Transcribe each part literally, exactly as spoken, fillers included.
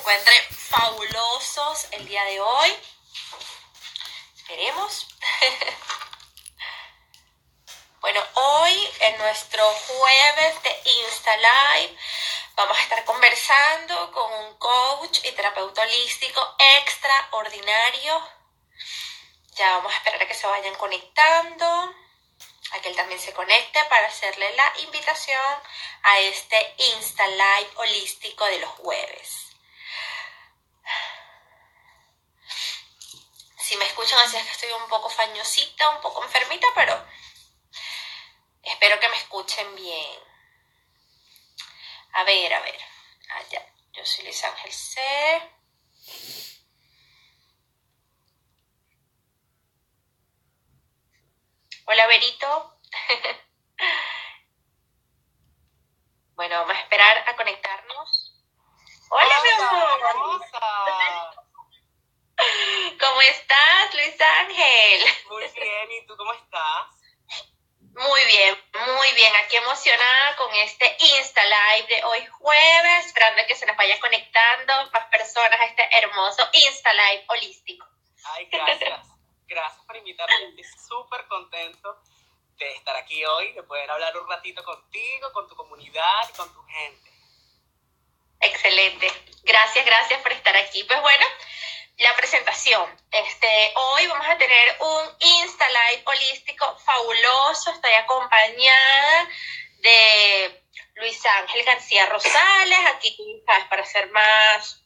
encuentren fabulosos el día de hoy. Esperemos. Bueno, hoy en nuestro jueves de Insta Live vamos a estar conversando con un coach y terapeuta holístico extraordinario. Ya vamos a esperar a que se vayan conectando, a que él también se conecte para hacerle la invitación a este Insta Live holístico de los jueves. Si me escuchan así es que estoy un poco fañosita, un poco enfermita, pero espero que me escuchen bien. A ver, a ver. Allá. Yo soy Luis Ángel C. Hola, Berito. Bueno, vamos a esperar a conectarnos. Hola, Hola, mi amor. hermosa. ¿Cómo estás, Luis Ángel? Muy bien, ¿y tú cómo estás? Muy bien, muy bien. Aquí emocionada con este Insta Live de hoy jueves, esperando que se nos vayan conectando más personas a este hermoso Insta Live holístico. Ay, gracias. Gracias por invitarme. Estoy súper contento de estar aquí hoy, de poder hablar un ratito contigo, con tu comunidad y con tu gente. Excelente. Gracias, gracias por estar aquí. Pues bueno, la presentación. Este, hoy vamos a tener un Insta Live holístico fabuloso. Estoy acompañada de Luis Ángel García Rosales, aquí, ¿sabes? Para ser más,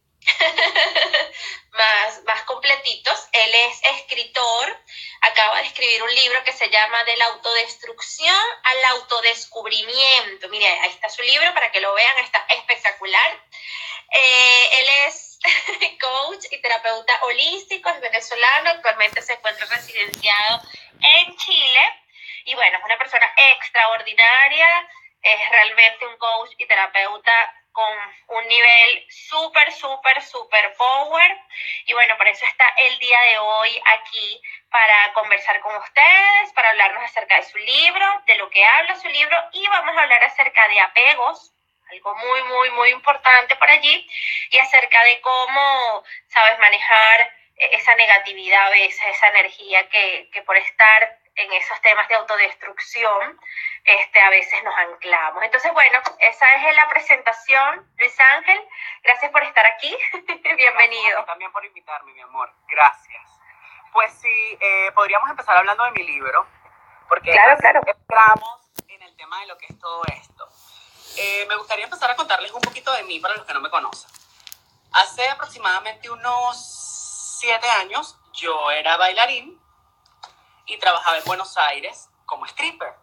más, más completitos. Él es escritor, acaba de escribir un libro que se llama De la autodestrucción al autodescubrimiento. Mire, ahí está su libro para que lo vean, está espectacular. Eh, él es coach y terapeuta holístico, es venezolano, actualmente se encuentra residenciado en Chile y bueno, es una persona extraordinaria, es realmente un coach y terapeuta con un nivel súper, súper, súper power y bueno, por eso está el día de hoy aquí para conversar con ustedes, para hablarnos acerca de su libro, de lo que habla su libro y vamos a hablar acerca de apegos, algo muy, muy, muy importante por allí, y acerca de cómo, sabes, manejar esa negatividad a veces, esa energía que, que por estar en esos temas de autodestrucción, este, a veces nos anclamos. Entonces, bueno, esa es la presentación, Luis Ángel. Gracias por estar aquí. Bienvenido. Gracias también por invitarme, mi amor. Gracias. Pues sí, eh, podríamos empezar hablando de mi libro, porque Claro, claro. entramos en el tema de lo que es todo esto. Eh, me gustaría empezar a contarles un poquito de mí para los que no me conocen. Hace aproximadamente unos siete años yo era bailarín y trabajaba en Buenos Aires como stripper.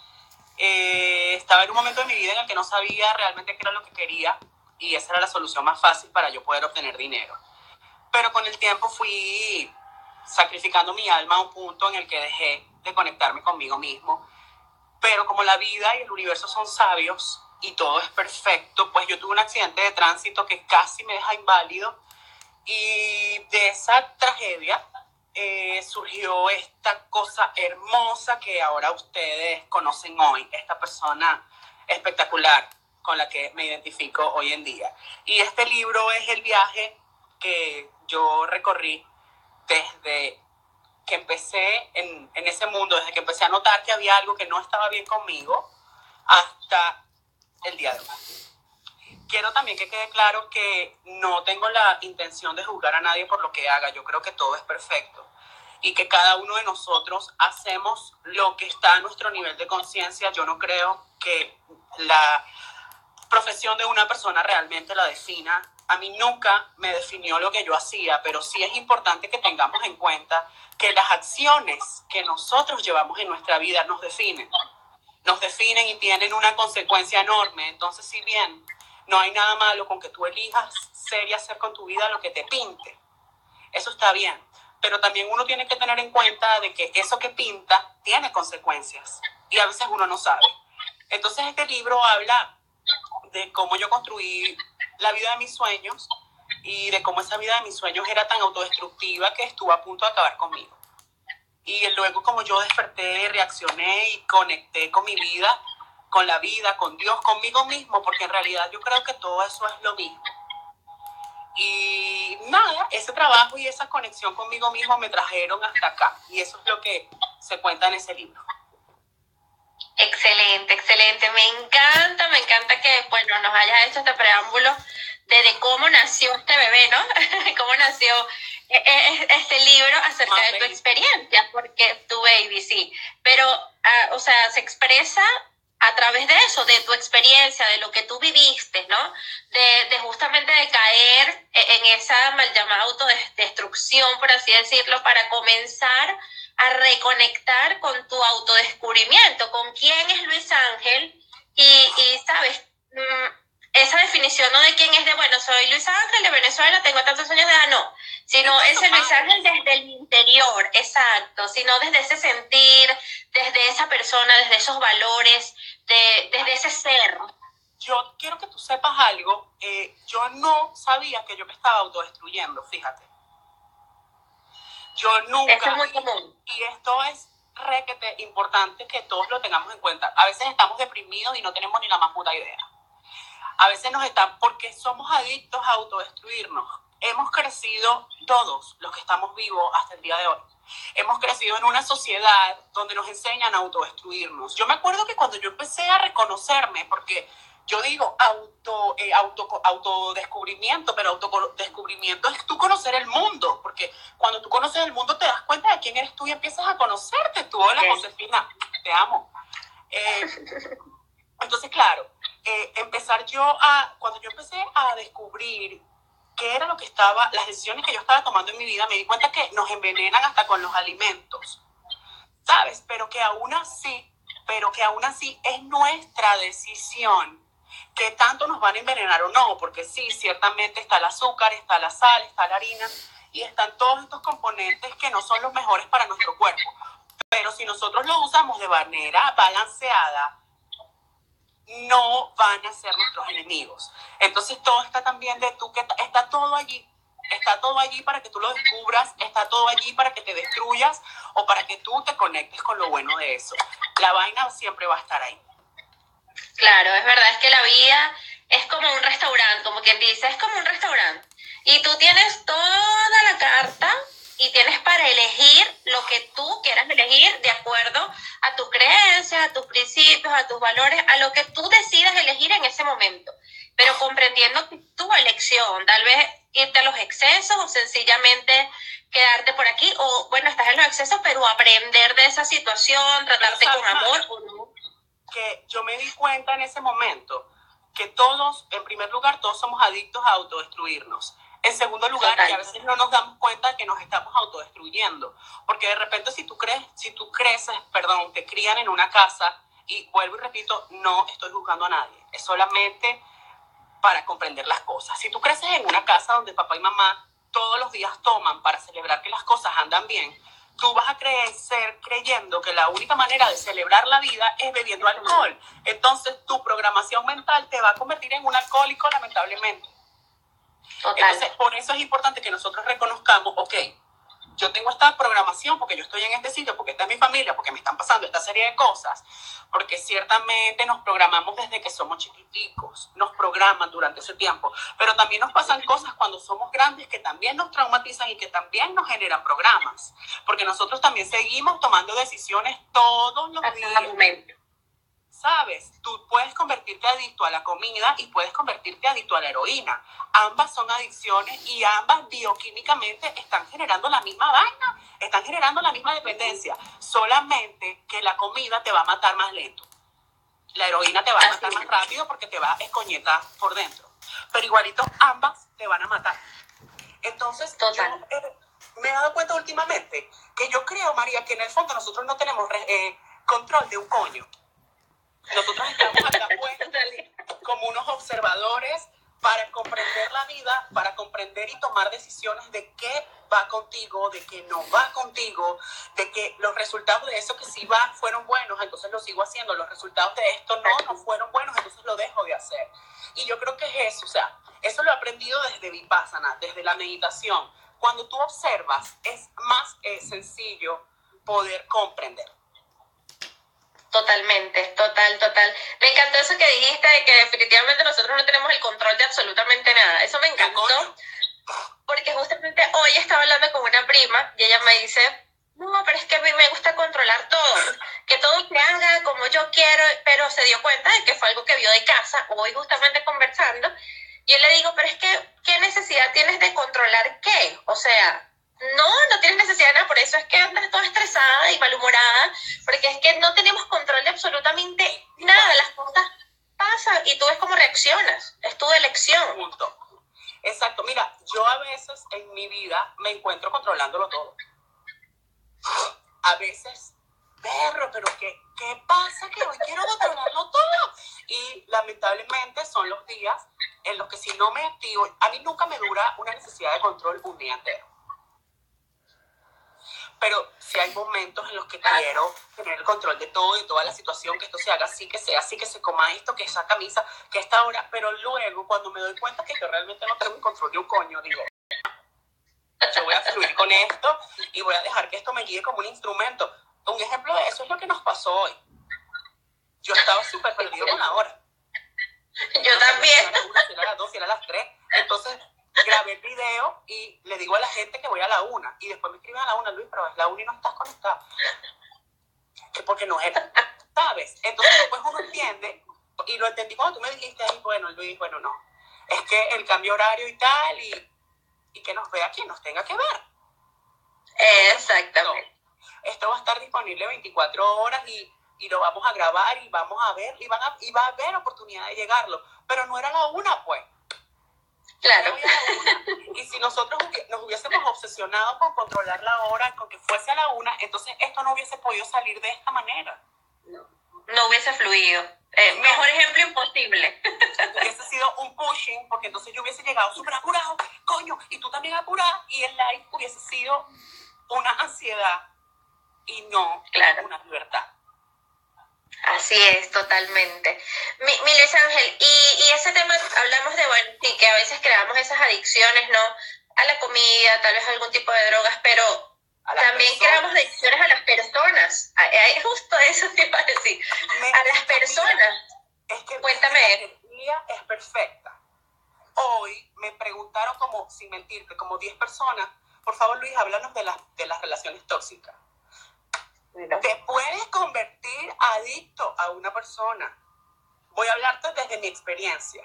Eh, estaba en un momento de mi vida en el que no sabía realmente qué era lo que quería y esa era la solución más fácil para yo poder obtener dinero. Pero con el tiempo fui sacrificando mi alma a un punto en el que dejé de conectarme conmigo mismo. Pero como la vida y el universo son sabios y todo es perfecto, pues yo tuve un accidente de tránsito que casi me deja inválido y de esa tragedia eh, surgió esta cosa hermosa que ahora ustedes conocen hoy, esta persona espectacular con la que me identifico hoy en día. Y este libro es el viaje que yo recorrí desde que empecé en, en ese mundo, desde que empecé a notar que había algo que no estaba bien conmigo hasta el día de hoy. Quiero también que quede claro que no tengo la intención de juzgar a nadie por lo que haga. Yo creo que todo es perfecto y que cada uno de nosotros hacemos lo que está a nuestro nivel de conciencia. Yo no creo que la profesión de una persona realmente la defina. A mí nunca me definió lo que yo hacía, pero sí es importante que tengamos en cuenta que las acciones que nosotros llevamos en nuestra vida nos definen. Nos definen y tienen una consecuencia enorme. Entonces, si bien no hay nada malo con que tú elijas ser y hacer con tu vida lo que te pinte, eso está bien. Pero también uno tiene que tener en cuenta de que eso que pinta tiene consecuencias y a veces uno no sabe. Entonces, este libro habla de cómo yo construí la vida de mis sueños y de cómo esa vida de mis sueños era tan autodestructiva que estuvo a punto de acabar conmigo. Y luego como yo desperté, reaccioné y conecté con mi vida, con la vida, con Dios, conmigo mismo, porque en realidad yo creo que todo eso es lo mismo. Y nada, ese trabajo y esa conexión conmigo mismo me trajeron hasta acá. Y eso es lo que se cuenta en ese libro. Excelente, excelente. Me encanta, me encanta que, bueno, nos hayas hecho este preámbulo de, de cómo nació este bebé, ¿no? Cómo nació este libro acerca Más de tu baby. experiencia, porque tu baby, sí. Pero, uh, o sea, se expresa a través de eso, de tu experiencia, de lo que tú viviste, ¿no? De, de justamente de caer en esa mal llamada autodestrucción, por así decirlo, para comenzar a reconectar con tu autodescubrimiento, con quién es Luis Ángel y, y ¿sabes? Esa definición no de quién es de, bueno, soy Luis Ángel de Venezuela, tengo tantos años de edad, no, sino ese Luis Ángel desde el interior, exacto, sino desde ese sentir, desde esa persona, desde esos valores, de, desde ese ser. Yo quiero que tú sepas algo, eh, yo no sabía que yo me estaba autodestruyendo, fíjate. Yo nunca, Eso es muy común. Y, y esto es requete importante que todos lo tengamos en cuenta. A veces estamos deprimidos y no tenemos ni la más puta idea. A veces nos están, porque somos adictos a autodestruirnos. Hemos crecido todos los que estamos vivos hasta el día de hoy. Hemos crecido en una sociedad donde nos enseñan a autodestruirnos. Yo me acuerdo que cuando yo empecé a reconocerme, porque yo digo auto, eh, auto, autodescubrimiento, pero autodescubrimiento es tú conocer el mundo, porque cuando tú conoces el mundo te das cuenta de quién eres tú y empiezas a conocerte tú. Hola, okay. Josefina, te amo. Eh, entonces, claro, eh, empezar yo a, cuando yo empecé a descubrir qué era lo que estaba, las decisiones que yo estaba tomando en mi vida, me di cuenta que nos envenenan hasta con los alimentos, ¿sabes? Pero que aún así, pero que aún así es nuestra decisión qué tanto nos van a envenenar o no, porque sí, ciertamente está el azúcar, está la sal, está la harina, y están todos estos componentes que no son los mejores para nuestro cuerpo. Pero si nosotros lo usamos de manera balanceada, no van a ser nuestros enemigos. Entonces todo está también de tú, que está todo allí, está todo allí para que tú lo descubras, está todo allí para que te destruyas o para que tú te conectes con lo bueno de eso. La vaina siempre va a estar ahí. Claro, es verdad, es que la vida es como un restaurante, como quien dice, es como un restaurante. Y tú tienes toda la carta y tienes para elegir lo que tú quieras elegir de acuerdo a tus creencias, a tus principios, a tus valores, a lo que tú decidas elegir en ese momento. Pero comprendiendo tu elección, tal vez irte a los excesos o sencillamente quedarte por aquí, o bueno, estás en los excesos, pero aprender de esa situación, tratarte con amor o no. Que yo me di cuenta en ese momento que todos, en primer lugar, todos somos adictos a autodestruirnos. En segundo lugar, Total. que a veces no nos damos cuenta que nos estamos autodestruyendo. Porque de repente si tú crees, si tú creces, perdón, te crían en una casa, y vuelvo y repito, no estoy juzgando a nadie, es solamente para comprender las cosas. Si tú creces en una casa donde papá y mamá todos los días toman para celebrar que las cosas andan bien, tú vas a crecer creyendo que la única manera de celebrar la vida es bebiendo alcohol. Entonces tu programación mental te va a convertir en un alcohólico, lamentablemente. Total. Entonces, por eso es importante que nosotros reconozcamos, ok, yo tengo esta programación porque yo estoy en este sitio, porque esta es mi familia, porque me están pasando esta serie de cosas, porque ciertamente nos programamos desde que somos chiquiticos, nos programan durante ese tiempo, pero también nos pasan cosas cuando somos grandes que también nos traumatizan y que también nos generan programas, porque nosotros también seguimos tomando decisiones todos los días. ¿Sabes? Tú puedes convertirte adicto a la comida y puedes convertirte adicto a la heroína. Ambas son adicciones y ambas bioquímicamente están generando la misma vaina, están generando la misma dependencia. Solamente que la comida te va a matar más lento. La heroína te va a matar más rápido porque te va a escoñetar por dentro. Pero igualito ambas te van a matar. Entonces, Total. yo eh, me he dado cuenta últimamente que yo creo, María, que en el fondo nosotros no tenemos eh, control de un coño. Nosotros estamos acá puestos como unos observadores para comprender la vida, para comprender y tomar decisiones de qué va contigo, de qué no va contigo, de que los resultados de eso que sí va fueron buenos, entonces lo sigo haciendo, los resultados de esto no, no fueron buenos, entonces lo dejo de hacer. Y yo creo que es eso, o sea, eso lo he aprendido desde Vipassana, desde la meditación. Cuando tú observas, es más eh, sencillo poder comprender. Totalmente, total, total. Me encantó eso que dijiste de que definitivamente nosotros no tenemos el control de absolutamente nada. Eso me encantó porque justamente hoy estaba hablando con una prima y ella me dice, no, pero es que a mí me gusta controlar todo, que todo se haga como yo quiero, pero se dio cuenta de que fue algo que vio de casa, hoy justamente conversando, y yo le digo, pero es que, ¿qué necesidad tienes de controlar qué? O sea, no, no tienes necesidad de nada, por eso es que andas toda estresada y malhumorada, porque es que no tenemos control de absolutamente nada, las cosas pasan y tú ves cómo reaccionas, es tu elección. Punto. Exacto, mira, yo a veces en mi vida me encuentro controlándolo todo. A veces, perro, pero ¿qué, qué pasa? Que hoy quiero controlarlo todo. Y lamentablemente son los días en los que si no me activo, a mí nunca me dura una necesidad de control un día entero. Pero sí hay momentos en los que quiero tener el control de todo, de toda la situación, que esto se haga así, que sea así, que se coma esto, que esa camisa, que esta hora. Pero luego, cuando me doy cuenta que yo realmente no tengo el control de un coño, digo, yo voy a fluir con esto y voy a dejar que esto me guíe como un instrumento. Un ejemplo de eso es lo que nos pasó hoy. Yo estaba súper perdido con la hora. Yo no también. Si era las una, si era las dos, si era las tres. Entonces grabé el video y le digo a la gente que voy a la una. Y después me escriben a la una, Luis, pero es la una y no estás conectado. Que porque no era, ¿sabes? Entonces después uno entiende, y lo entendí cuando tú me dijiste ahí, bueno, Luis, bueno, no. Es que el cambio horario y tal, y, y que nos vea quien nos tenga que ver. Exactamente. No, esto va a estar disponible veinticuatro horas y, y lo vamos a grabar y vamos a ver, y, van a, y va a haber oportunidad de llegarlo. Pero no era la una, pues. Claro. Y si nosotros nos hubiésemos obsesionado con controlar la hora, con que fuese a la una, entonces esto no hubiese podido salir de esta manera. No, no hubiese fluido. Eh, no. Mejor ejemplo imposible. Hubiese sido un pushing, porque entonces yo hubiese llegado súper apurado, coño, y tú también apurada, y el live hubiese sido una ansiedad y no claro. una libertad. Así es, totalmente. Mi, mi Luis Ángel, y, y ese tema, hablamos de, bueno, sí, que a veces creamos esas adicciones, ¿no? A la comida, tal vez a algún tipo de drogas, pero también personas. creamos adicciones a las personas. A, a, justo eso te iba a decir. Me, a las personas. Es que cuéntame. La energía es perfecta. Hoy me preguntaron como, sin mentirte, como diez personas, por favor, Luis, háblanos de, la, de las relaciones tóxicas. No. Te puedes convertir adicto a una persona. Voy a hablarte desde mi experiencia.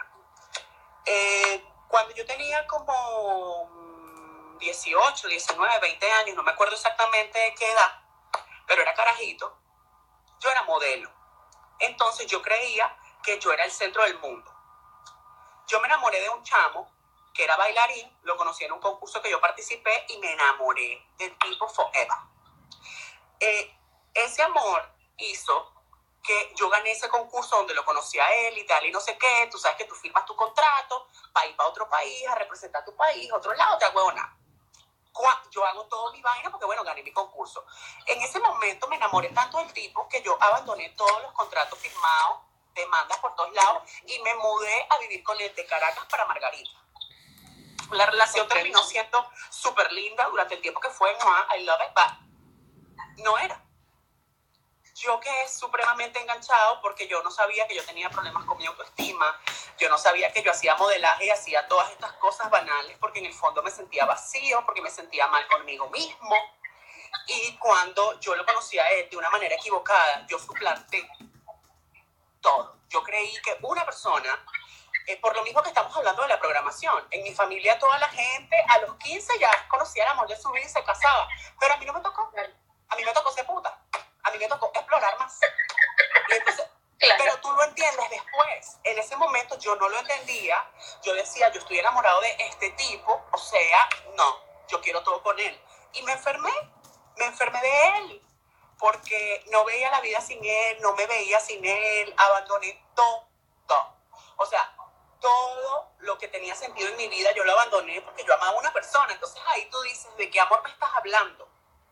Eh, cuando yo tenía como dieciocho, diecinueve, veinte años, no me acuerdo exactamente de qué edad, pero era carajito, yo era modelo. Entonces yo creía que yo era el centro del mundo. Yo me enamoré de un chamo que era bailarín, lo conocí en un concurso que yo participé y me enamoré del tipo forever. Eh, ese amor hizo que yo gané ese concurso donde lo conocí a él y tal y no sé qué. Tú sabes que tú firmas tu contrato para ir para otro país, a representar tu país, otro lado, te hago nada. Yo hago todo mi vaina porque, bueno, gané mi concurso. En ese momento me enamoré tanto del tipo que yo abandoné todos los contratos firmados, demandas por todos lados, y me mudé a vivir con él de Caracas para Margarita. La relación okay. terminó siendo súper linda durante el tiempo que fue, no, I love it, but no era. Yo quedé supremamente enganchado porque yo no sabía que yo tenía problemas con mi autoestima, yo no sabía que yo hacía modelaje y hacía todas estas cosas banales porque en el fondo me sentía vacío, porque me sentía mal conmigo mismo. Y cuando yo lo conocí a él de una manera equivocada, yo suplanté todo. Yo creí que una persona, eh, por lo mismo que estamos hablando de la programación, en mi familia toda la gente a los quince ya conocía el amor de su vida y se casaba, pero a mí no me tocó, a mí me tocó ser puta. A mí me tocó explorar más. Y entonces, claro. Pero tú lo entiendes después. En ese momento yo no lo entendía. Yo decía, yo estoy enamorado de este tipo. O sea, no, yo quiero todo con él. Y me enfermé. Me enfermé de él. Porque no veía la vida sin él. No me veía sin él. Abandoné todo. todo. O sea, todo lo que tenía sentido en mi vida yo lo abandoné porque yo amaba a una persona. Entonces ahí tú dices, ¿de qué amor me estás hablando?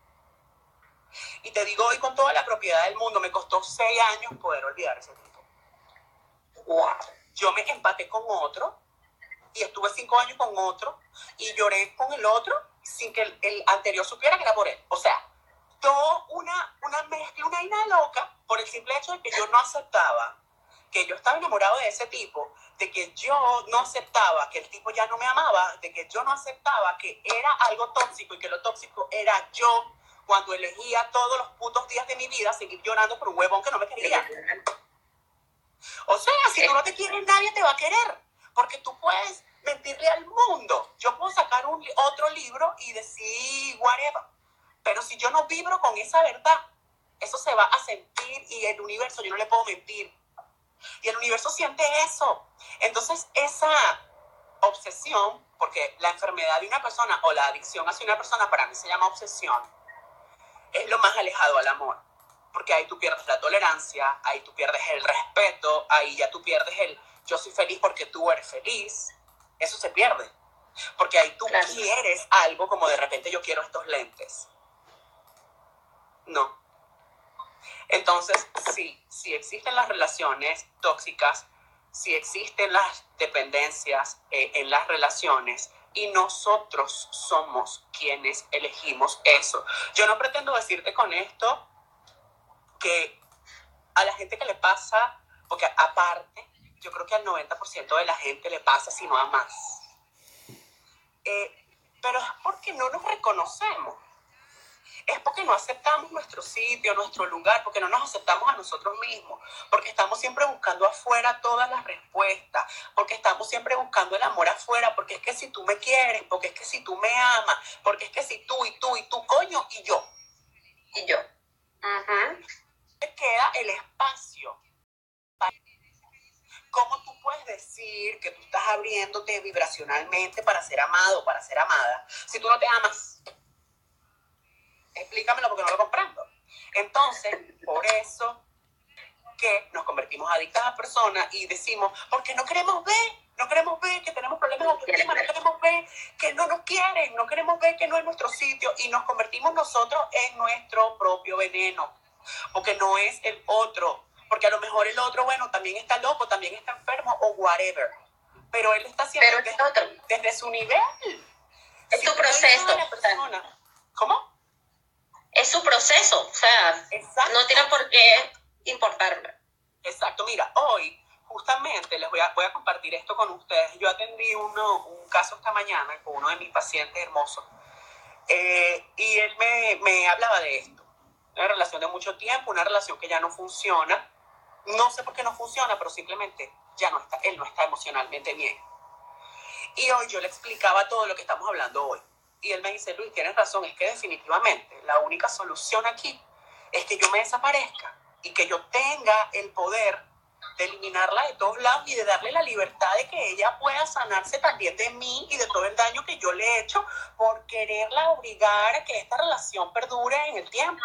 Y te digo hoy con toda la propiedad del mundo, me costó seis años poder olvidar ese tipo. Wow. Yo me empaté con otro y estuve cinco años con otro y lloré con el otro sin que el, el anterior supiera que era por él. O sea, todo una, una mezcla, una vaina loca por el simple hecho de que yo no aceptaba que yo estaba enamorado de ese tipo, de que yo no aceptaba que el tipo ya no me amaba, de que yo no aceptaba que era algo tóxico y que lo tóxico era yo cuando elegía todos los putos días de mi vida seguir llorando por un huevón que no me quería. O sea, si tú no te quieres, nadie te va a querer, porque tú puedes mentirle al mundo. Yo puedo sacar un, otro libro y decir whatever, pero si yo no vibro con esa verdad, eso se va a sentir y el universo, yo no le puedo mentir. Y el universo siente eso. Entonces, esa obsesión, porque la enfermedad de una persona o la adicción hacia una persona para mí se llama obsesión, es lo más alejado al amor. Porque ahí tú pierdes la tolerancia, ahí tú pierdes el respeto, ahí ya tú pierdes el yo soy feliz porque tú eres feliz. Eso se pierde. Porque ahí tú claro. quieres algo como de repente yo quiero estos lentes. No. Entonces, sí, sí existen las relaciones tóxicas, sí existen las dependencias eh, en las relaciones y nosotros somos quienes elegimos eso. Yo no pretendo decirte con esto que a la gente que le pasa, porque aparte, yo creo que al noventa por ciento de la gente le pasa, si no a más. Eh, pero es porque no nos reconocemos. Es porque no aceptamos nuestro sitio, nuestro lugar, porque no nos aceptamos a nosotros mismos, porque estamos siempre buscando afuera todas las respuestas, porque estamos siempre buscando el amor afuera, porque es que si tú me quieres, porque es que si tú me amas, porque es que si tú y tú y tú, coño, y yo. Y yo. Uh-huh. Te queda el espacio. ¿Cómo tú puedes decir que tú estás abriéndote vibracionalmente para ser amado, para ser amada, si tú no te amas? Explícamelo porque no lo comprendo. Entonces, por eso que nos convertimos adictas a personas y decimos, porque no queremos ver, no queremos ver que tenemos problemas de autoestima, no queremos ver que no nos quieren, no queremos ver que no es nuestro sitio y nos convertimos nosotros en nuestro propio veneno, porque no es el otro, porque a lo mejor el otro, bueno, también está loco, también está enfermo o whatever, pero él está haciendo pero desde, otro. desde su nivel. Es si tu proceso. Persona, ¿cómo? Es su proceso, o sea, exacto. No tiene por qué importarme. Exacto, mira, hoy justamente les voy a, voy a compartir esto con ustedes. Yo atendí uno, un caso esta mañana con uno de mis pacientes hermosos eh, y él me, me hablaba de esto. Una relación de mucho tiempo, una relación que ya no funciona. No sé por qué no funciona, pero simplemente ya no está, él no está emocionalmente bien. Y hoy yo le explicaba todo lo que estamos hablando hoy. Y él me dice, Luis, tienes razón, es que definitivamente la única solución aquí es que yo me desaparezca y que yo tenga el poder de eliminarla de todos lados y de darle la libertad de que ella pueda sanarse también de mí y de todo el daño que yo le he hecho por quererla obligar a que esta relación perdure en el tiempo.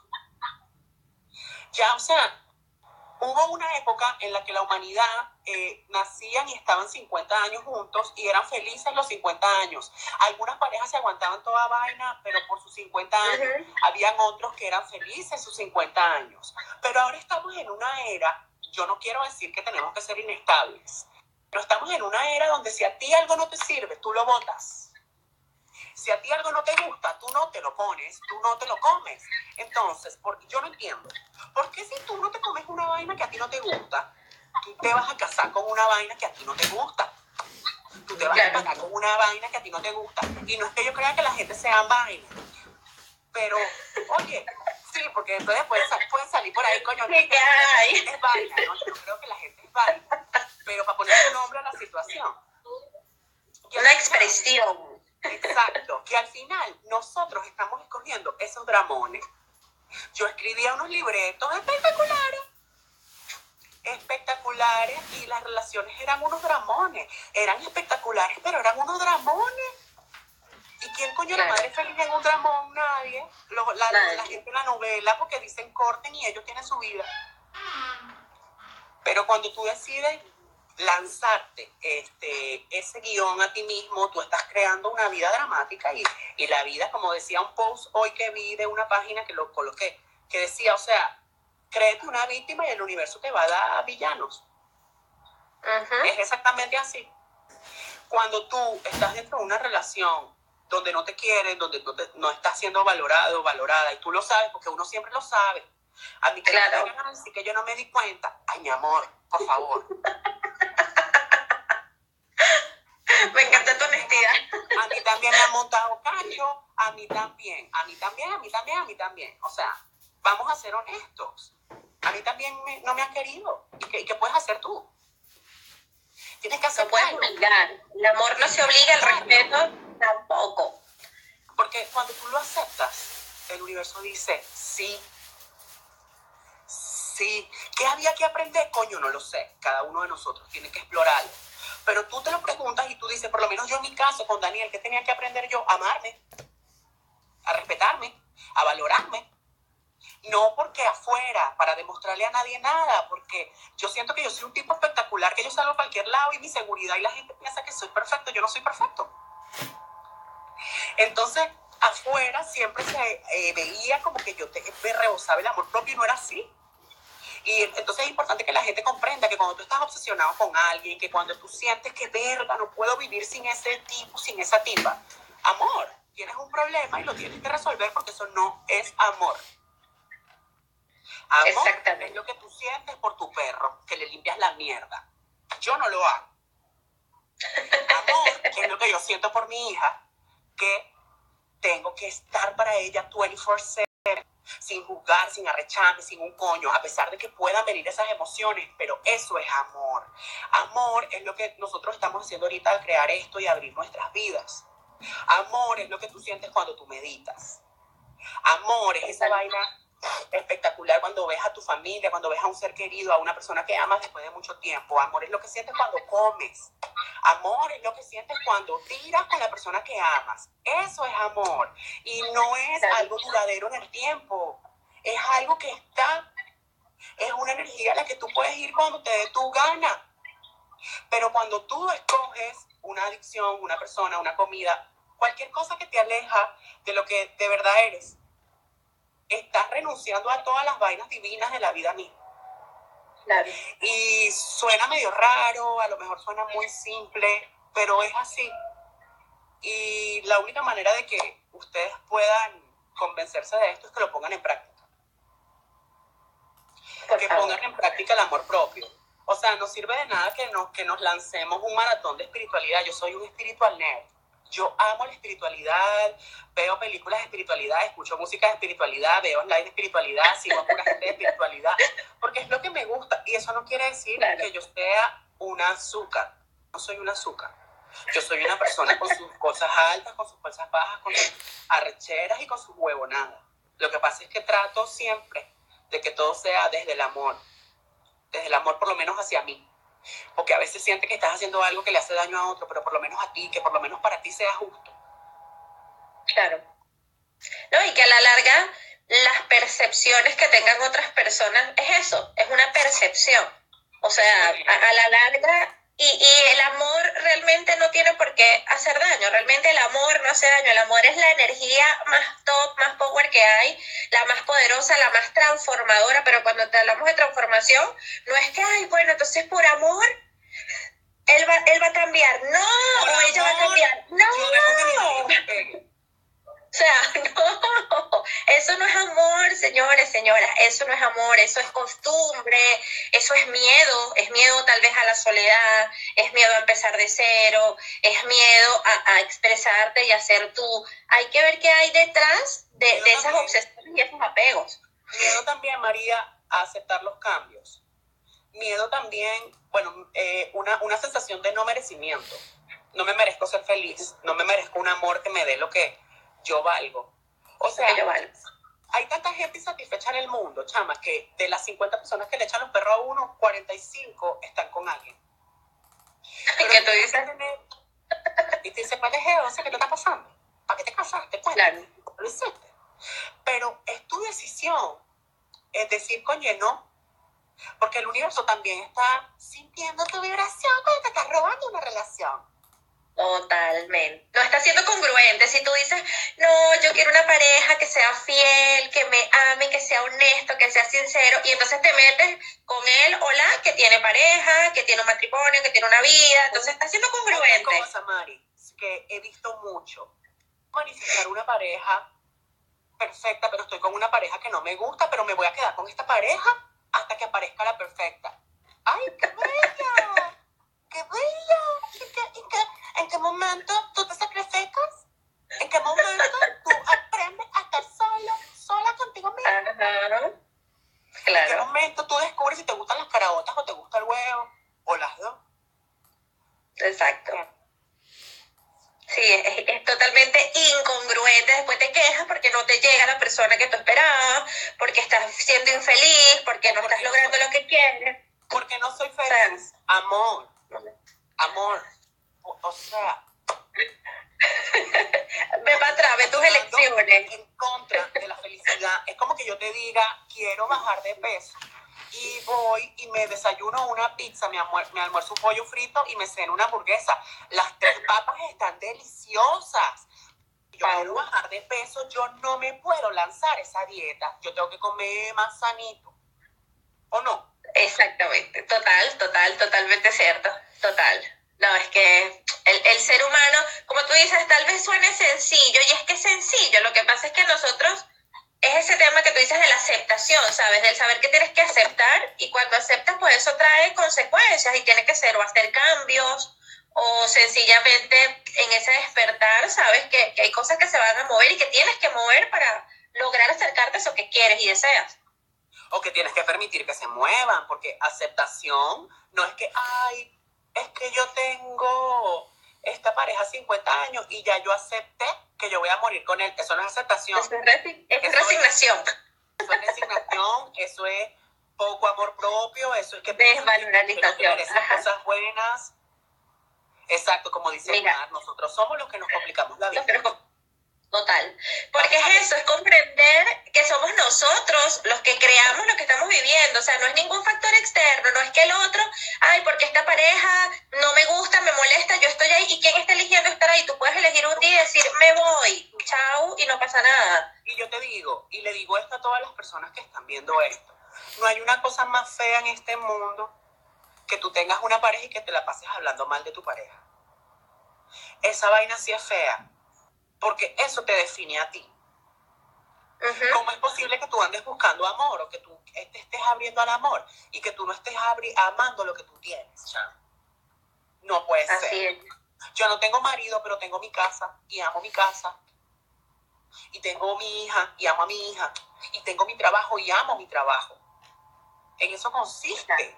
Ya, o sea, hubo una época en la que la humanidad eh, nacían y estaban cincuenta años juntos y eran felices los cincuenta años. Algunas parejas se aguantaban toda vaina, pero por sus cincuenta años. Uh-huh. Habían otros que eran felices sus cincuenta años. Pero ahora estamos en una era, yo no quiero decir que tenemos que ser inestables, pero estamos en una era donde si a ti algo no te sirve, tú lo botas. Si a ti algo no te gusta, tú no te lo pones, tú no te lo comes. Entonces, porque yo no entiendo. ¿Por qué si tú no te comes una vaina que a ti no te gusta, tú te vas a casar con una vaina que a ti no te gusta? Tú te vas claro. a casar con una vaina que a ti no te gusta. Y no es que yo crea que la gente sea vaina. Pero, oye, sí, porque entonces pueden, pueden salir por ahí, coño. ¿Qué que hay? Es vaina, ¿no? Yo creo que la gente es vaina. Pero para poner un nombre a la situación. Una expresión. Exacto, que al final nosotros estamos escogiendo esos dramones. Yo escribía unos libretos espectaculares, espectaculares, y las relaciones eran unos dramones, eran espectaculares, pero eran unos dramones. ¿Y quién coño la madre feliz en un dramón? Nadie. Lo, la, Nadie. La gente en la novela, porque dicen corten y ellos tienen su vida. Pero cuando tú decides lanzarte este, ese guión a ti mismo, tú estás creando una vida dramática y, y la vida, como decía un post hoy que vi de una página que lo coloqué, que decía, o sea, créete una víctima y el universo te va a dar villanos. Uh-huh. Es exactamente así. Cuando tú estás dentro de una relación donde no te quieren, donde no, te, no estás siendo valorado, valorada, y tú lo sabes porque uno siempre lo sabe. A mí que claro. me digan así que yo no me di cuenta, ay mi amor, por favor. Me encanta tu honestidad. A mí también me han montado cacho, a mí también, a mí también, a mí también, a mí también. O sea, vamos a ser honestos. A mí también me, no me han querido. ¿Y qué, y qué puedes hacer tú? Tienes que No puedes aceptarlo. obligar. El amor no se obliga, el respeto tampoco. Porque cuando tú lo aceptas, el universo dice, sí, sí. ¿Qué había que aprender? Coño, no lo sé. Cada uno de nosotros tiene que explorarlo. Pero tú te lo preguntas y tú dices, por lo menos yo en mi caso con Daniel, ¿qué tenía que aprender yo? A amarme, a respetarme, a valorarme. No porque afuera, para demostrarle a nadie nada, porque yo siento que yo soy un tipo espectacular, que yo salgo a cualquier lado y mi seguridad y la gente piensa que soy perfecto, yo no soy perfecto. Entonces, afuera siempre se eh, veía como que yo te, me rebosaba el amor propio y no era así. Y entonces es importante que la gente comprenda que cuando tú estás obsesionado con alguien, que cuando tú sientes que verga, no puedo vivir sin ese tipo, sin esa tipa, amor, tienes un problema y lo tienes que resolver porque eso no es amor. Amor Exactamente. es lo que tú sientes por tu perro, que le limpias la mierda. Yo no lo hago. Amor es lo que yo siento por mi hija, que tengo que estar para ella veinticuatro siete, sin juzgar, sin arrecharme, sin un coño, a pesar de que puedan venir esas emociones, pero eso es amor. Amor es lo que nosotros estamos haciendo ahorita al crear esto y abrir nuestras vidas. Amor es lo que tú sientes cuando tú meditas. Amor es esa vaina espectacular cuando ves a tu familia, cuando ves a un ser querido, a una persona que amas después de mucho tiempo. Amor es lo que sientes cuando comes. Amor es lo que sientes cuando tiras con la persona que amas. Eso es amor. Y no es algo duradero en el tiempo. Es algo que está, es una energía a la que tú puedes ir cuando te dé tu gana. Pero cuando tú escoges una adicción, una persona, una comida, cualquier cosa que te aleja de lo que de verdad eres, estás renunciando a todas las vainas divinas de la vida misma. Claro. Y suena medio raro, a lo mejor suena muy simple, pero es así. Y la única manera de que ustedes puedan convencerse de esto es que lo pongan en práctica. Por que favor. pongan en práctica el amor propio. O sea, no sirve de nada que nos, que nos lancemos un maratón de espiritualidad. Yo soy un espiritual nerd. Yo amo la espiritualidad, veo películas de espiritualidad, escucho música de espiritualidad, veo slides de espiritualidad, sigo a pura gente de espiritualidad, porque es lo que me gusta. Y eso no quiere decir claro. que yo sea una azúcar. No soy una azúcar. Yo soy una persona con sus cosas altas, con sus cosas bajas, con sus arrecheras y con sus huevonadas. Lo que pasa es que trato siempre de que todo sea desde el amor. Desde el amor por lo menos hacia mí. Porque a veces sientes que estás haciendo algo que le hace daño a otro, pero por lo menos a ti, que por lo menos para ti sea justo. Claro. No, y que a la larga las percepciones que tengan otras personas es eso, es una percepción. O sea, a, a la larga, y, y el amor realmente no tiene por qué hacer daño. Realmente el amor no hace daño. El amor es la energía más top, más power que hay, la más poderosa, la más transformadora. Pero cuando te hablamos de transformación, no es que, ay, bueno, entonces por amor él va, él va a cambiar. No, por o amor, ella va a cambiar. No. Yo dejo que mi marido me pegue. O sea, no, eso no es amor, señores, señoras, eso no es amor, eso es costumbre, eso es miedo, es miedo tal vez a la soledad, es miedo a empezar de cero, es miedo a, a expresarte y a ser tú. Hay que ver qué hay detrás de, de esas también, obsesiones y esos apegos. Miedo también, María, a aceptar los cambios. Miedo también, bueno, eh, una, una sensación de no merecimiento. No me merezco ser feliz, no me merezco un amor que me dé lo que yo valgo. O sea, yo valgo. Hay tanta gente insatisfecha en el mundo, chama, que de las cincuenta personas que le echan los perros a uno, cuarenta y cinco están con alguien. Pero ¿qué tú dices? Y te dice, ¿cuál es el once que te está pasando? ¿Para qué te casaste? Cuéntame. Claro. Lo hiciste. Pero es tu decisión. Es decir, coño, no. Porque el universo también está sintiendo tu vibración cuando te estás robando una relación. Totalmente. No está siendo congruente. Si tú dices, no, yo quiero una pareja que sea fiel, que me ame, que sea honesto, que sea sincero, y entonces te metes con él o la que tiene pareja, que tiene un matrimonio, que tiene una vida, entonces está siendo congruente. Otra cosa, Mari, que he visto mucho. Manifestar una pareja perfecta, pero estoy con una pareja que no me gusta, pero me voy a quedar con esta pareja hasta que aparezca la perfecta. ¡Ay, qué bella! ¡Qué bella! ¿En qué, en qué, en qué momento tú te sacrificas? ¿En qué momento tú aprendes a estar solo, sola contigo misma? Ajá. ¿En qué Claro. momento tú descubres si te gustan las caraotas o te gusta el huevo? ¿O las dos? Exacto. Sí, es, es totalmente incongruente. Después te quejas porque no te llega la persona que tú esperabas, porque estás siendo infeliz, porque no Porque estás no logrando soy- lo que quieres. Porque no soy O sea, feliz. Amor, amor. O, o sea, ve para atrás, ve tus accionando elecciones. en contra de la felicidad. Es como que yo te diga, quiero bajar de peso. Y voy y me desayuno una pizza, me, almuer- me almuerzo un pollo frito y me ceno una hamburguesa. Las tres papas están deliciosas. Yo Wow. quiero bajar de peso, yo no me puedo lanzar esa dieta. Yo tengo que comer más sanito. ¿O no? Exactamente, total, total, totalmente cierto, total. No, es que el, el ser humano, como tú dices, tal vez suene sencillo, y es que es sencillo, lo que pasa es que nosotros, es ese tema que tú dices de la aceptación, ¿sabes? Del saber que tienes que aceptar, y cuando aceptas, pues eso trae consecuencias, y tiene que ser o hacer cambios, o sencillamente en ese despertar, ¿sabes? Que, que hay cosas que se van a mover y que tienes que mover para lograr acercarte a eso que quieres y deseas. O que tienes que permitir que se muevan, porque aceptación no es que, ay, es que yo tengo esta pareja cincuenta años y ya yo acepté que yo voy a morir con él. Eso no es aceptación. Eso es, resi- es Eso resignación. Es, eso es resignación, eso es poco amor propio, eso es que Desvalorización. que no te mereces Ajá. cosas buenas. Exacto, como dice Mira, Mar, nosotros somos los que nos complicamos la vida. Pero, total. Porque es eso, es comprender que somos nosotros los que creamos lo que estamos viviendo. O sea, no es ningún factor externo, no es que el otro, ay, porque esta pareja no me gusta, me molesta, yo estoy ahí. ¿Y quién está eligiendo estar ahí? Tú puedes elegir un día y decir, me voy, chao, y no pasa nada. Y yo te digo, y le digo esto a todas las personas que están viendo esto, no hay una cosa más fea en este mundo que tú tengas una pareja y que te la pases hablando mal de tu pareja. Esa vaina sí es fea, porque eso te define a ti. Uh-huh. ¿Cómo es posible que tú andes buscando amor o que tú te estés abriendo al amor y que tú no estés abri- amando lo que tú tienes, chamo? No puede Así ser. es. Yo no tengo marido, pero tengo mi casa y amo mi casa. Y tengo mi hija y amo a mi hija. Y tengo mi trabajo y amo mi trabajo. En eso consiste.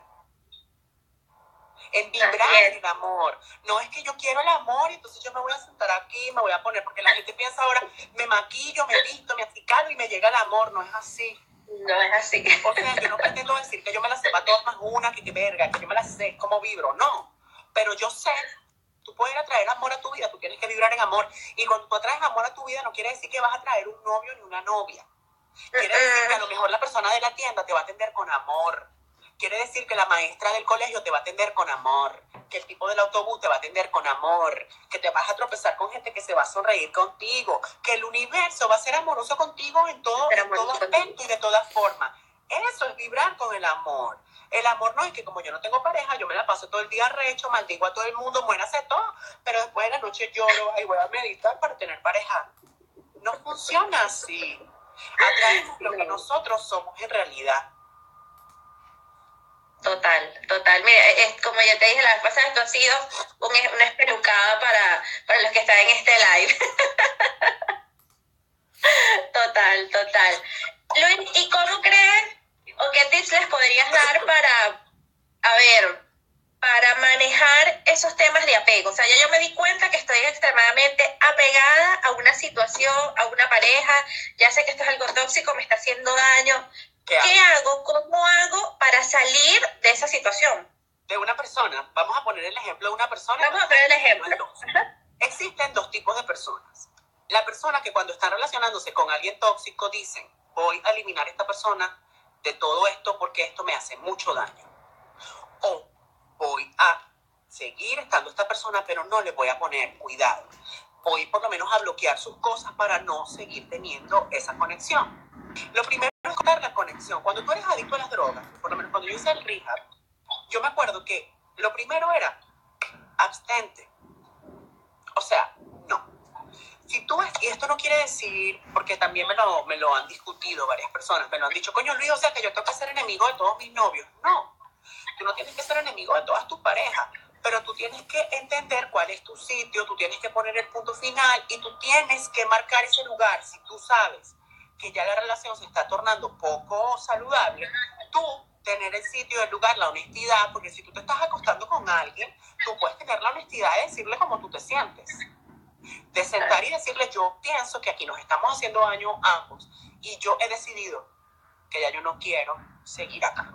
En vibrar en el amor. No es que yo quiero el amor y entonces yo me voy a sentar aquí, me voy a poner, porque la gente piensa ahora, me maquillo, me visto, me acicalo y me llega el amor. No es así. No es así. O sea, yo no pretendo decir que yo me la sepa todas más una, que qué verga, que yo me la sé, cómo vibro. No. Pero yo sé, tú puedes atraer amor a tu vida, tú tienes que vibrar en amor. Y cuando tú atraes amor a tu vida, no quiere decir que vas a traer un novio ni una novia. Quiere decir que a lo mejor la persona de la tienda te va a atender con amor. Quiere decir que la maestra del colegio te va a atender con amor, que el tipo del autobús te va a atender con amor, que te vas a tropezar con gente que se va a sonreír contigo, que el universo va a ser amoroso contigo en todo, en todo aspecto y de todas formas. Eso es vibrar con el amor. El amor no es que como yo no tengo pareja, yo me la paso todo el día recho, maldigo a todo el mundo, muérase todo, pero después de la noche lloro y voy a meditar para tener pareja. No funciona así. Atraemos lo que nosotros somos en realidad. Total, total. Mira, es como ya te dije la vez pasada, esto ha sido un, una espelucada para, para los que están en este live. Total, total. Luis, ¿y cómo crees o qué tips les podrías dar para, a ver, para manejar esos temas de apego? O sea, ya yo me di cuenta que estoy extremadamente apegada a una situación, a una pareja, ya sé que esto es algo tóxico, me está haciendo daño. ¿Qué, ¿Qué hago? ¿Cómo hago para salir de esa situación? De una persona, vamos a poner el ejemplo de una persona. Vamos a poner el ejemplo. Existen dos tipos de personas. La persona que cuando están relacionándose con alguien tóxico dicen, voy a eliminar a esta persona de todo esto porque esto me hace mucho daño. O voy a seguir estando esta persona, pero no le voy a poner cuidado. Voy por lo menos a bloquear sus cosas para no seguir teniendo esa conexión. Lo primero es cortar la conexión. Cuando tú eres adicto a las drogas, por lo menos cuando yo hice el rehab, yo me acuerdo que lo primero era abstente. O sea, no. Si tú, y esto no quiere decir, porque también me lo, me lo han discutido varias personas, me lo han dicho, coño Luis, o sea que yo tengo que ser enemigo de todos mis novios. No. Tú no tienes que ser enemigo de todas tus parejas, pero tú tienes que entender cuál es tu sitio, tú tienes que poner el punto final y tú tienes que marcar ese lugar. Si tú sabes que ya la relación se está tornando poco saludable, tú tener el sitio, el lugar, la honestidad, porque si tú te estás acostando con alguien, tú puedes tener la honestidad de decirle cómo tú te sientes. De sentar y decirle, yo pienso que aquí nos estamos haciendo daño ambos y yo he decidido que ya yo no quiero seguir acá.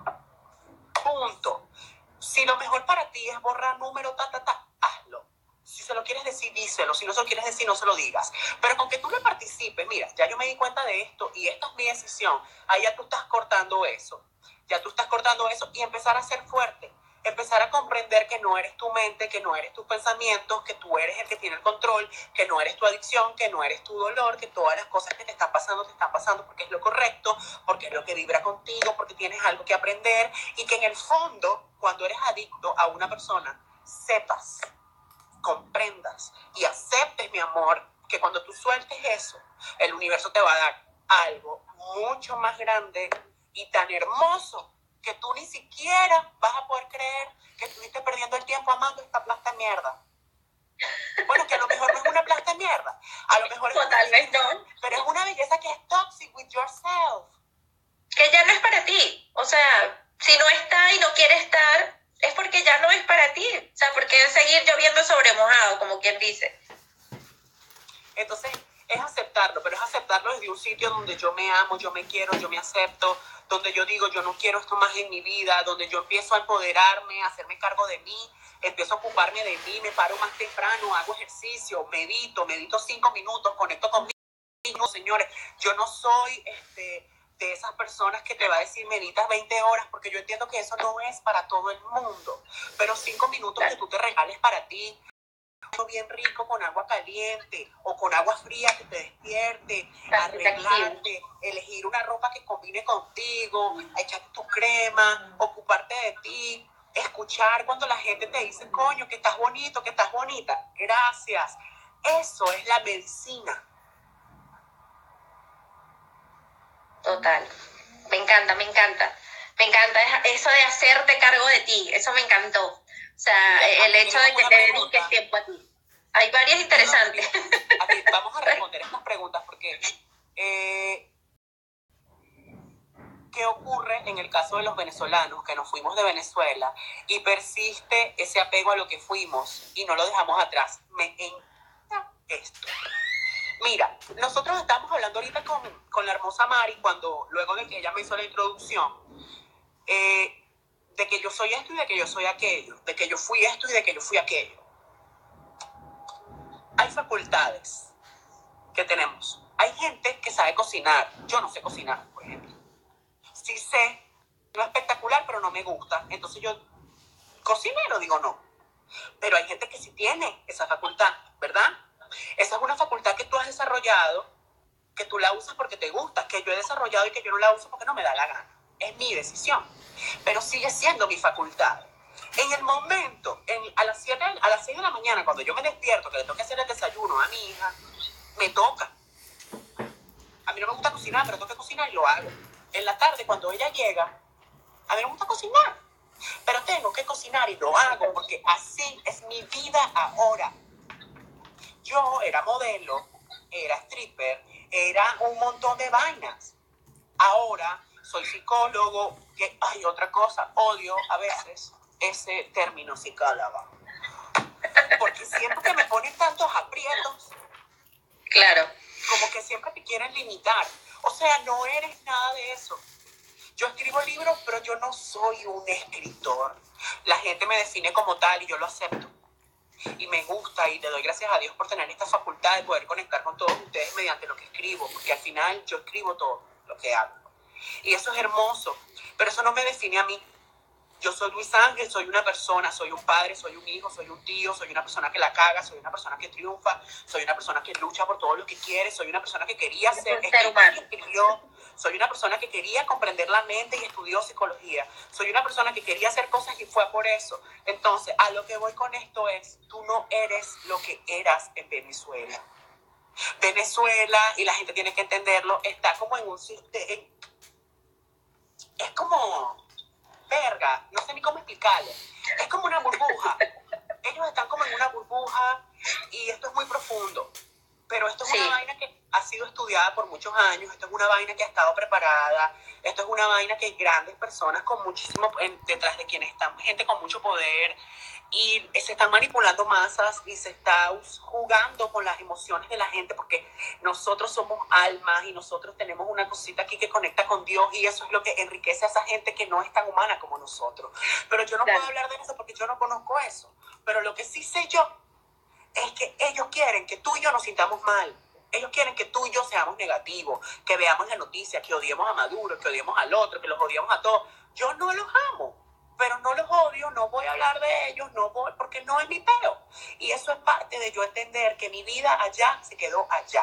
Punto. Si lo mejor para ti es borrar número, ta, ta, ta, hazlo. Si se lo quieres decir, díselo. Si no se lo quieres decir, no se lo digas. Pero con que tú le participes, mira, ya yo me di cuenta de esto y esta es mi decisión. Ahí ya tú estás cortando eso. Ya tú estás cortando eso y empezar a ser fuerte. Empezar a comprender que no eres tu mente, que no eres tus pensamientos, que tú eres el que tiene el control, que no eres tu adicción, que no eres tu dolor, que todas las cosas que te están pasando, te están pasando porque es lo correcto, porque es lo que vibra contigo, porque tienes algo que aprender y que en el fondo, cuando eres adicto a una persona, sepas, comprendas y aceptes, mi amor, que cuando tú sueltes eso, el universo te va a dar algo mucho más grande y tan hermoso que tú ni siquiera vas a poder creer que estuviste perdiendo el tiempo amando esta plasta de mierda. Bueno, que a lo mejor no es una plasta de mierda. A lo mejor es O una tal vez belleza, no. pero es una belleza que es toxic with yourself. Que ya no es para ti. O sea, si no está y no quiere estar, es porque ya no es para ti. O sea, porque seguir lloviendo sobre mojado, como quien dice. Entonces, es aceptarlo, pero es aceptarlo desde un sitio donde yo me amo, yo me quiero, yo me acepto, donde yo digo, yo no quiero esto más en mi vida, donde yo empiezo a empoderarme, a hacerme cargo de mí, empiezo a ocuparme de mí, me paro más temprano, hago ejercicio, medito, medito cinco minutos, conecto conmigo. No, señores, yo no soy este, de esas personas que te va a decir meditas veinte horas, porque yo entiendo que eso no es para todo el mundo, pero cinco minutos que tú te regales para ti, bien rico con agua caliente o con agua fría que te despierte, arreglarte, elegir una ropa que combine contigo, echarte tu crema, ocuparte de ti, escuchar cuando la gente te dice, coño, que estás bonito, que estás bonita, gracias. Eso es la medicina. Total. Me encanta, me encanta. Me encanta eso de hacerte cargo de ti. Eso me encantó. O sea, el hecho de que te dediques tiempo a ti. Hay varias interesantes. Aquí, vamos a responder estas preguntas porque eh, ¿qué ocurre en el caso de los venezolanos que nos fuimos de Venezuela y persiste ese apego a lo que fuimos y no lo dejamos atrás? Me encanta esto. Mira, nosotros estamos hablando ahorita con, con la hermosa Mari cuando luego de que ella me hizo la introducción eh, de que yo soy esto y de que yo soy aquello, de que yo fui esto y de que yo fui aquello. Hay facultades que tenemos. Hay gente que sabe cocinar. Yo no sé cocinar, por ejemplo. Sí sé, no es espectacular, pero no me gusta. Entonces yo cocinero, digo no. Pero hay gente que sí tiene esa facultad, ¿verdad? Esa es una facultad que tú has desarrollado, que tú la usas porque te gusta, que yo he desarrollado y que yo no la uso porque no me da la gana. Es mi decisión. Pero sigue siendo mi facultad. En el momento, en, a las siete, a las seis de la mañana, cuando yo me despierto, que le tengo que hacer el desayuno a mi hija, me toca. A mí no me gusta cocinar, pero tengo que cocinar y lo hago. En la tarde, cuando ella llega, a mí no me gusta cocinar, pero tengo que cocinar y lo hago porque así es mi vida ahora. Yo era modelo, era stripper, era un montón de vainas. Ahora soy psicólogo, que hay otra cosa, odio a veces ese término psicólogo. Porque siempre me ponen tantos aprietos. Claro. Como que siempre te quieren limitar. O sea, no eres nada de eso. Yo escribo libros, pero yo no soy un escritor. La gente me define como tal y yo lo acepto. Y me gusta y le doy gracias a Dios por tener esta facultad de poder conectar con todos ustedes mediante lo que escribo, porque al final yo escribo todo lo que hago. Y eso es hermoso, pero eso no me define a mí. Yo soy Luis Ángel, soy una persona, soy un padre, soy un hijo, soy un tío, soy una persona que la caga, soy una persona que triunfa, soy una persona que lucha por todo lo que quiere, soy una persona que quería ser, ser humano. escribió, soy una persona que quería comprender la mente y estudió psicología, soy una persona que quería hacer cosas y fue por eso. Entonces, a lo que voy con esto es, tú no eres lo que eras en Venezuela. Venezuela, y la gente tiene que entenderlo, está como en un sistema, es como... verga, no sé ni cómo explicarlo. Es como una burbuja. Ellos están como en una burbuja y esto es muy profundo. Pero esto es sí. una vaina que ha sido estudiada por muchos años, esto es una vaina que ha estado preparada, esto es una vaina que hay grandes personas con muchísimo, en, detrás de quienes están, gente con mucho poder, y se están manipulando masas y se está jugando con las emociones de la gente, porque nosotros somos almas y nosotros tenemos una cosita aquí que conecta con Dios, y eso es lo que enriquece a esa gente que no es tan humana como nosotros. Pero yo no claro. puedo hablar de eso porque yo no conozco eso. Pero lo que sí sé yo es que ellos quieren que tú y yo nos sintamos mal. Ellos quieren que tú y yo seamos negativos, que veamos la noticia, que odiemos a Maduro, que odiemos al otro, que los odiemos a todos. Yo no los amo, pero no los odio, no voy a hablar de ellos, no voy, porque no es mi peo. Y eso es parte de yo entender que mi vida allá se quedó allá.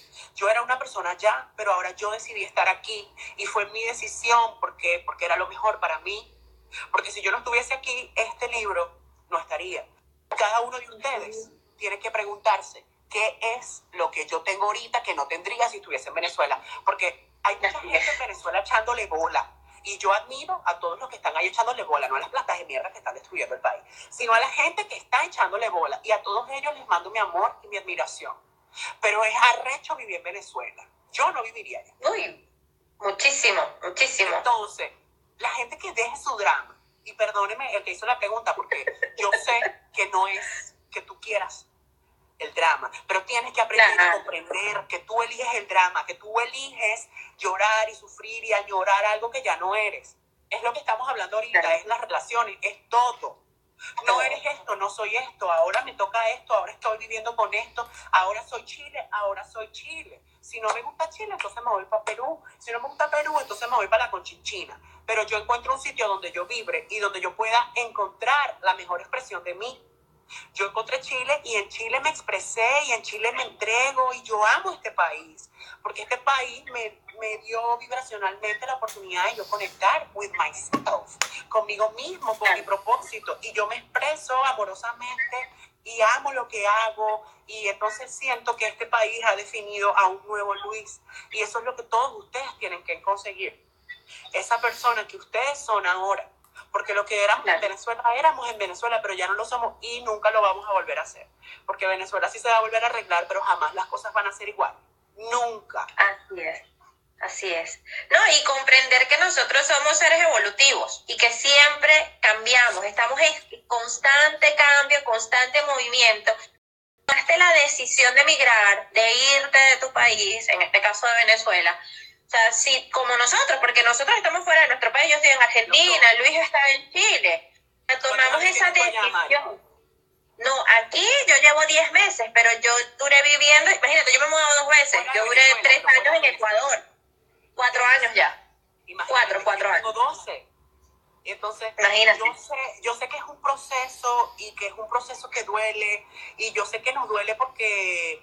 Yo era una persona allá, pero ahora yo decidí estar aquí y fue mi decisión porque, porque era lo mejor para mí. Porque si yo no estuviese aquí, este libro no estaría. Cada uno de ustedes tiene que preguntarse qué es lo que yo tengo ahorita que no tendría si estuviese en Venezuela. Porque hay mucha gente en Venezuela echándole bola. Y yo admiro a todos los que están ahí echándole bola, no a las plantas de mierda que están destruyendo el país, sino a la gente que está echándole bola. Y a todos ellos les mando mi amor y mi admiración. Pero es arrecho vivir en Venezuela. Yo no viviría allá. Uy, muchísimo, muchísimo. Entonces, la gente que deje su drama, y perdóneme el que hizo la pregunta, porque yo sé que no es que tú quieras el drama, pero tienes que aprender Ajá. a comprender que tú eliges el drama, que tú eliges llorar y sufrir y añorar algo que ya no eres. Es lo que estamos hablando ahorita, Ajá. es las relaciones, es todo. No eres esto, no soy esto, ahora me toca esto, ahora estoy viviendo con esto, ahora soy Chile, ahora soy Chile. Si no me gusta Chile, entonces me voy para Perú. Si no me gusta Perú, entonces me voy para la Conchinchina. Pero yo encuentro un sitio donde yo vibre y donde yo pueda encontrar la mejor expresión de mí. Yo encontré Chile y en Chile me expresé y en Chile me entrego y yo amo este país. Porque este país me, me dio vibracionalmente la oportunidad de yo conectar with myself, conmigo mismo, con mi propósito. Y yo me expreso amorosamente y amo lo que hago, y entonces siento que este país ha definido a un nuevo Luis, y eso es lo que todos ustedes tienen que conseguir, esa persona que ustedes son ahora, porque lo que éramos en Venezuela, éramos en Venezuela, pero ya no lo somos y nunca lo vamos a volver a hacer, porque Venezuela sí se va a volver a arreglar, pero jamás las cosas van a ser igual, nunca. Así es. Así es. No, y comprender que nosotros somos seres evolutivos y que siempre cambiamos, estamos en constante cambio, constante movimiento. Tomaste la decisión de emigrar, de irte de tu país, en este caso de Venezuela. O sea, sí, como nosotros, porque nosotros estamos fuera de nuestro país, yo estoy en Argentina, Luis está en Chile. Tomamos esa decisión. No, aquí yo llevo diez meses, pero yo duré viviendo, imagínate, yo me he mudado dos veces, yo duré tres años en Ecuador. Cuatro años ya. Imagínate, cuatro, cuatro años. Tengo doce. Entonces, Imagínate. yo sé, yo sé que es un proceso y que es un proceso que duele, y yo sé que nos duele porque,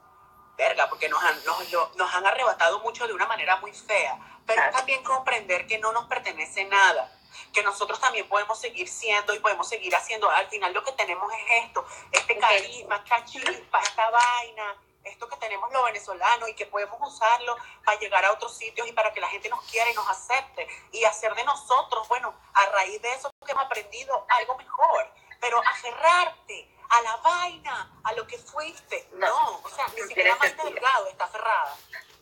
verga, porque nos han, nos, nos han arrebatado mucho de una manera muy fea, pero es también comprender que no nos pertenece nada, que nosotros también podemos seguir siendo y podemos seguir haciendo. Al final lo que tenemos es esto, este carisma, esta chispa, esta vaina, esto que tenemos los venezolanos y que podemos usarlo para llegar a otros sitios y para que la gente nos quiera y nos acepte y hacer de nosotros, bueno, a raíz de eso que hemos aprendido algo mejor, pero aferrarte a la vaina, a lo que fuiste, no, no o sea, ni siquiera Maite Delgado está aferrada.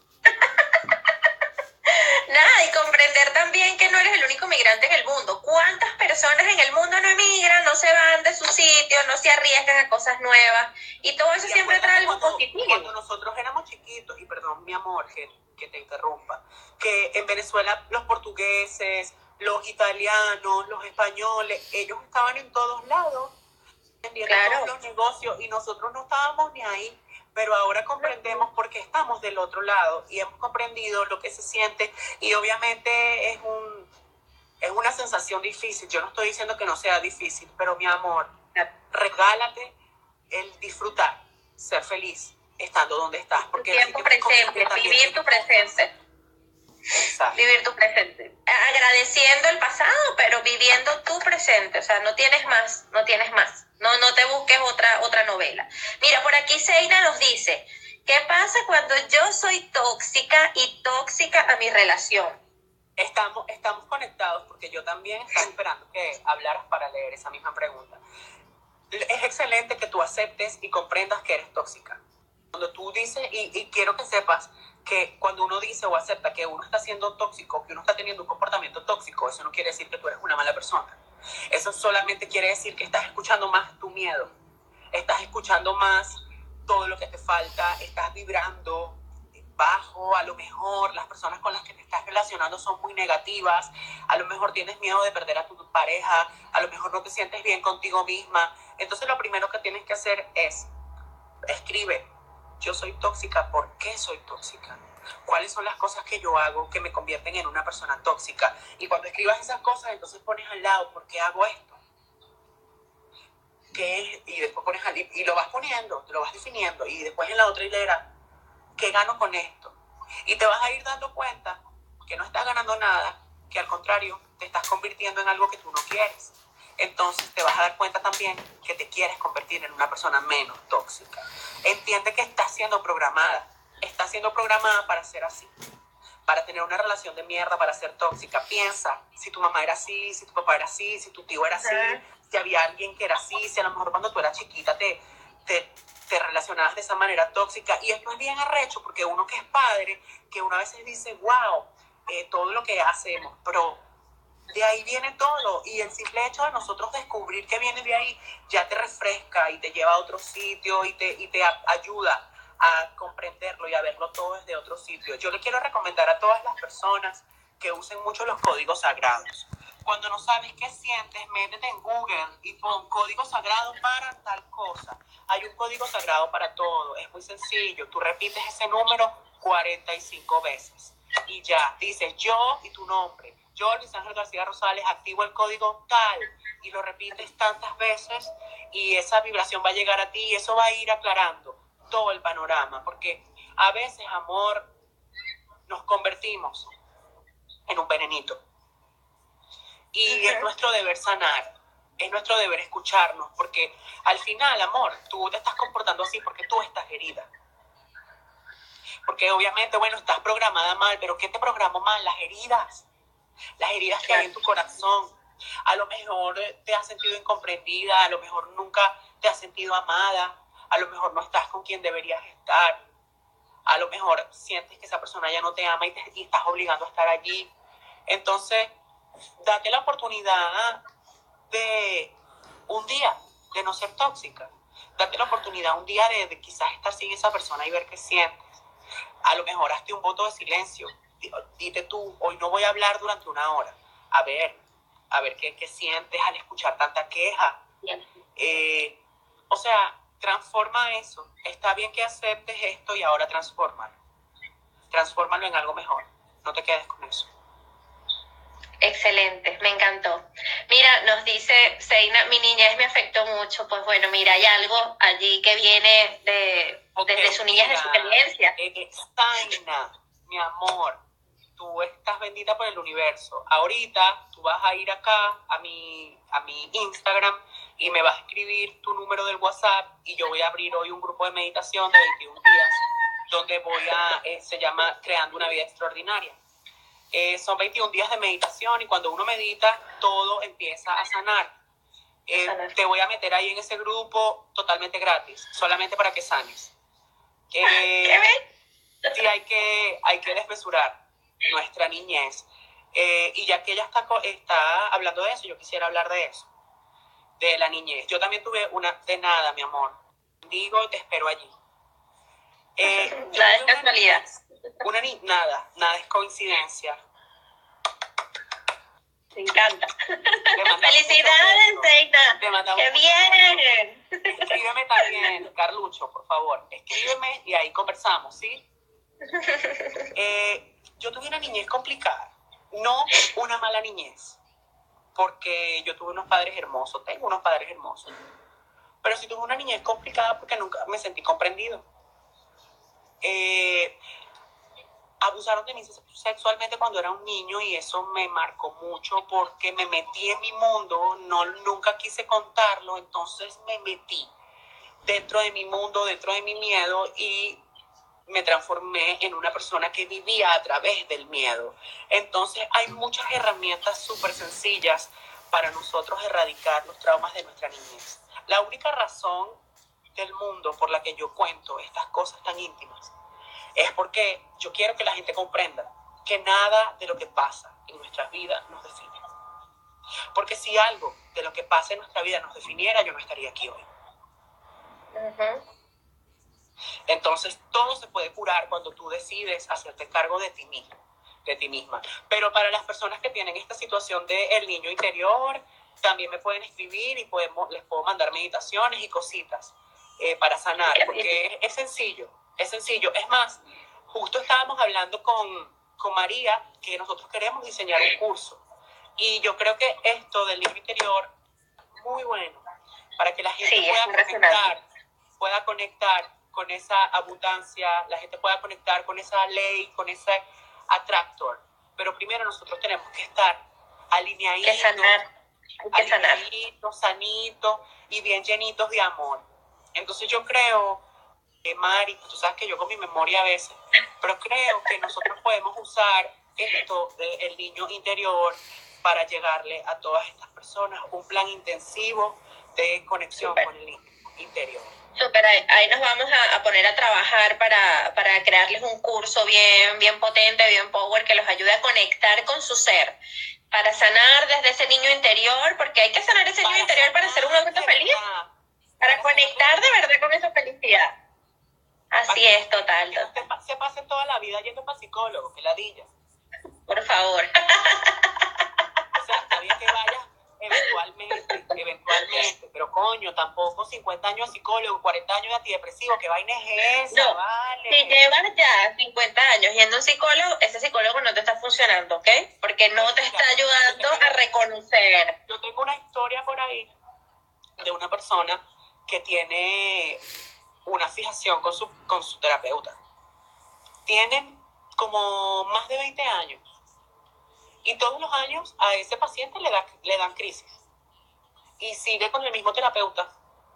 Nada, y comprender también que no eres el único migrante en el mundo. ¿Cuántas personas en el mundo no emigran, no se van de su sitio, no se arriesgan a cosas nuevas? Y todo eso y siempre trae algo cuando, positivo. Cuando nosotros éramos chiquitos, y perdón mi amor que, que te interrumpa, que en Venezuela los portugueses, los italianos, los españoles, ellos estaban en todos lados, vendiendo claro. todos los negocios, y nosotros no estábamos ni ahí. Pero ahora comprendemos por qué estamos del otro lado y hemos comprendido lo que se siente, y obviamente es un es una sensación difícil. Yo no estoy diciendo que no sea difícil, pero mi amor, regálate el disfrutar, ser feliz estando donde estás. Porque tiempo presente, vivir tu presente. Exacto. Vivir tu presente. Agradeciendo el pasado, pero viviendo tu presente. O sea, no tienes más, no tienes más. No, no te busques otra, otra novela. Mira, por aquí Seina nos dice, ¿qué pasa cuando yo soy tóxica y tóxica a mi relación? Estamos, estamos conectados porque yo también estaba esperando que hablaras para leer esa misma pregunta. Es excelente que tú aceptes y comprendas que eres tóxica. Cuando tú dices, y, y quiero que sepas que cuando uno dice o acepta que uno está siendo tóxico, que uno está teniendo un comportamiento tóxico, eso no quiere decir que tú eres una mala persona. Eso solamente quiere decir que estás escuchando más tu miedo, estás escuchando más todo lo que te falta, estás vibrando bajo, a lo mejor las personas con las que te estás relacionando son muy negativas, a lo mejor tienes miedo de perder a tu pareja, a lo mejor no te sientes bien contigo misma. Entonces lo primero que tienes que hacer es, escribe, yo soy tóxica, ¿por qué soy tóxica? ¿Cuáles son las cosas que yo hago que me convierten en una persona tóxica? Y cuando escribas esas cosas, entonces pones al lado, ¿por qué hago esto? ¿Qué es? Y después pones al, y, y lo vas poniendo, te lo vas definiendo, y después en la otra hilera, ¿qué gano con esto? Y te vas a ir dando cuenta que no estás ganando nada, que al contrario, te estás convirtiendo en algo que tú no quieres. Entonces te vas a dar cuenta también que te quieres convertir en una persona menos tóxica. Entiende que estás siendo programada, estás siendo programada para ser así, para tener una relación de mierda, para ser tóxica. Piensa, si tu mamá era así, si tu papá era así, si tu tío era así, si había alguien que era así, si a lo mejor cuando tú eras chiquita te, te, te relacionabas de esa manera tóxica. Y esto es bien arrecho, porque uno que es padre, que uno a veces dice, wow, eh, todo lo que hacemos, pero de ahí viene todo, y el simple hecho de nosotros descubrir que viene de ahí ya te refresca y te lleva a otro sitio y te, y te a, ayuda a comprenderlo y a verlo todo desde otro sitio. Yo le quiero recomendar a todas las personas que usen mucho los códigos sagrados. Cuando no sabes qué sientes, métete en Google y pon código sagrado para tal cosa. Hay un código sagrado para todo, es muy sencillo. Tú repites ese número cuarenta y cinco veces y ya, dices yo y tu nombre. Yo, Luis Ángel García Rosales, activo el código tal, y lo repites tantas veces y esa vibración va a llegar a ti y eso va a ir aclarando todo el panorama, porque a veces, amor, nos convertimos en un venenito y uh-huh. Es nuestro deber sanar, es nuestro deber escucharnos, porque al final, amor, tú te estás comportando así porque tú estás herida. Porque obviamente, bueno, estás programada mal, pero ¿qué te programó mal? Las heridas. Las heridas que hay en tu corazón. A lo mejor te has sentido incomprendida, a lo mejor nunca te has sentido amada, a lo mejor no estás con quien deberías estar, a lo mejor sientes que esa persona ya no te ama y, te, y estás obligando a estar allí. Entonces, date la oportunidad de un día de no ser tóxica. Date la oportunidad un día de, de quizás estar sin esa persona y ver qué sientes. A lo mejor hazte un voto de silencio. Dite tú, hoy no voy a hablar durante una hora. A ver, a ver qué, qué sientes al escuchar tanta queja. Eh, o sea, transforma eso. Está bien que aceptes esto y ahora transfórmalo. Transfórmalo en algo mejor. No te quedes con eso. Excelente, me encantó. Mira, nos dice Seina, mi niñez me afectó mucho. Pues bueno, mira, hay algo allí que viene de, okay, desde su niñez, de su experiencia. Eh, Seina, mi amor, tú estás bendita por el universo. Ahorita tú vas a ir acá a mi, a mi Instagram y me vas a escribir tu número del WhatsApp y yo voy a abrir hoy un grupo de meditación de veintiún días donde voy a, eh, se llama Creando una Vida Extraordinaria. Eh, son veintiún días de meditación y cuando uno medita todo empieza a sanar. Eh, sanar. Te voy a meter ahí en ese grupo totalmente gratis, solamente para que sanes. Eh, sí, hay que, hay que desmesurar nuestra niñez. Eh, y ya que ella está, está hablando de eso, yo quisiera hablar de eso, de la niñez. Yo también tuve una, de nada, mi amor. Digo, te espero allí. Eh, nada es casualidad. Una ni nada, nada es coincidencia. Me encanta. ¡Felicidades, Seina! ¡Qué bien! Escríbeme también, Carlucho, por favor. Escríbeme y ahí conversamos, ¿sí? Eh, yo tuve una niñez complicada, no una mala niñez, porque yo tuve unos padres hermosos, tengo unos padres hermosos, pero sí tuve una niñez complicada porque nunca me sentí comprendido. Eh, abusaron de mí sexualmente cuando era un niño y eso me marcó mucho porque me metí en mi mundo, no, nunca quise contarlo, entonces me metí dentro de mi mundo, dentro de mi miedo y me transformé en una persona que vivía a través del miedo. Entonces hay muchas herramientas súper sencillas para nosotros erradicar los traumas de nuestra niñez. La única razón del mundo por la que yo cuento estas cosas tan íntimas es porque yo quiero que la gente comprenda que nada de lo que pasa en nuestras vidas nos define. Porque si algo de lo que pasa en nuestra vida nos definiera, yo no estaría aquí hoy. Uh-huh. Entonces, todo se puede curar cuando tú decides hacerte cargo de ti mismo, de ti misma. Pero para las personas que tienen esta situación del niño interior, también me pueden escribir y podemos, les puedo mandar meditaciones y cositas eh, para sanar, porque es, es sencillo, es sencillo. Es más, justo estábamos hablando con, con María que nosotros queremos diseñar un curso. Y yo creo que esto del niño interior es muy bueno para que la gente sí, pueda conectar, pueda conectar con esa abundancia, la gente pueda conectar con esa ley, con ese atractor. Pero primero nosotros tenemos que estar alineaditos, que sanar, hay que sanar. alineaditos, sanitos y bien llenitos de amor. Entonces yo creo, eh, Mari, tú sabes que yo con mi memoria a veces, pero creo que nosotros podemos usar esto del niño interior para llegarle a todas estas personas, un plan intensivo de conexión Super. Con el niño interior. Super, ahí, ahí nos vamos a, a poner a trabajar para, para crearles un curso bien, bien potente, bien power, que los ayude a conectar con su ser, para sanar desde ese niño interior, porque hay que sanar ese para niño interior para ser un adulto feliz, para, para conectar de verdad con esa felicidad. Así para es, total. Que usted se pase toda la vida yendo para psicólogo, que ladilla. Por favor. O sea, está bien que vayas eventualmente, eventualmente, pero coño, tampoco cincuenta años de psicólogo, cuarenta años de antidepresivo, ¿qué vaina es esa? No, vale. Si llevas ya cincuenta años yendo a un psicólogo, ese psicólogo no te está funcionando, ¿ok? Porque no te está ayudando a reconocer. Yo tengo una historia por ahí de una persona que tiene una fijación con su, con su terapeuta. Tienen como más de veinte años. Y todos los años a ese paciente le, da, le dan crisis. Y sigue con el mismo terapeuta.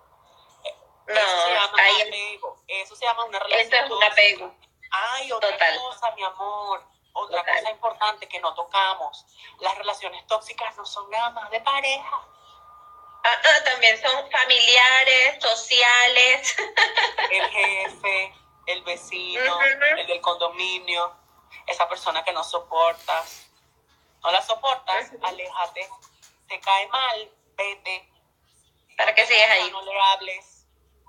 No, eso se llama ahí apego. Eso se llama una relación. Eso es un apego. Ay, otra Total. cosa, mi amor. Otra Total. cosa importante que no tocamos. Las relaciones tóxicas no son nada más de pareja. Ah, ah, también son familiares, sociales. El jefe, el vecino, uh-huh. el del condominio, esa persona que no soportas. No la soportas, uh-huh. aléjate. Te cae mal, vete. ¿Para qué sigues ahí? No le hables.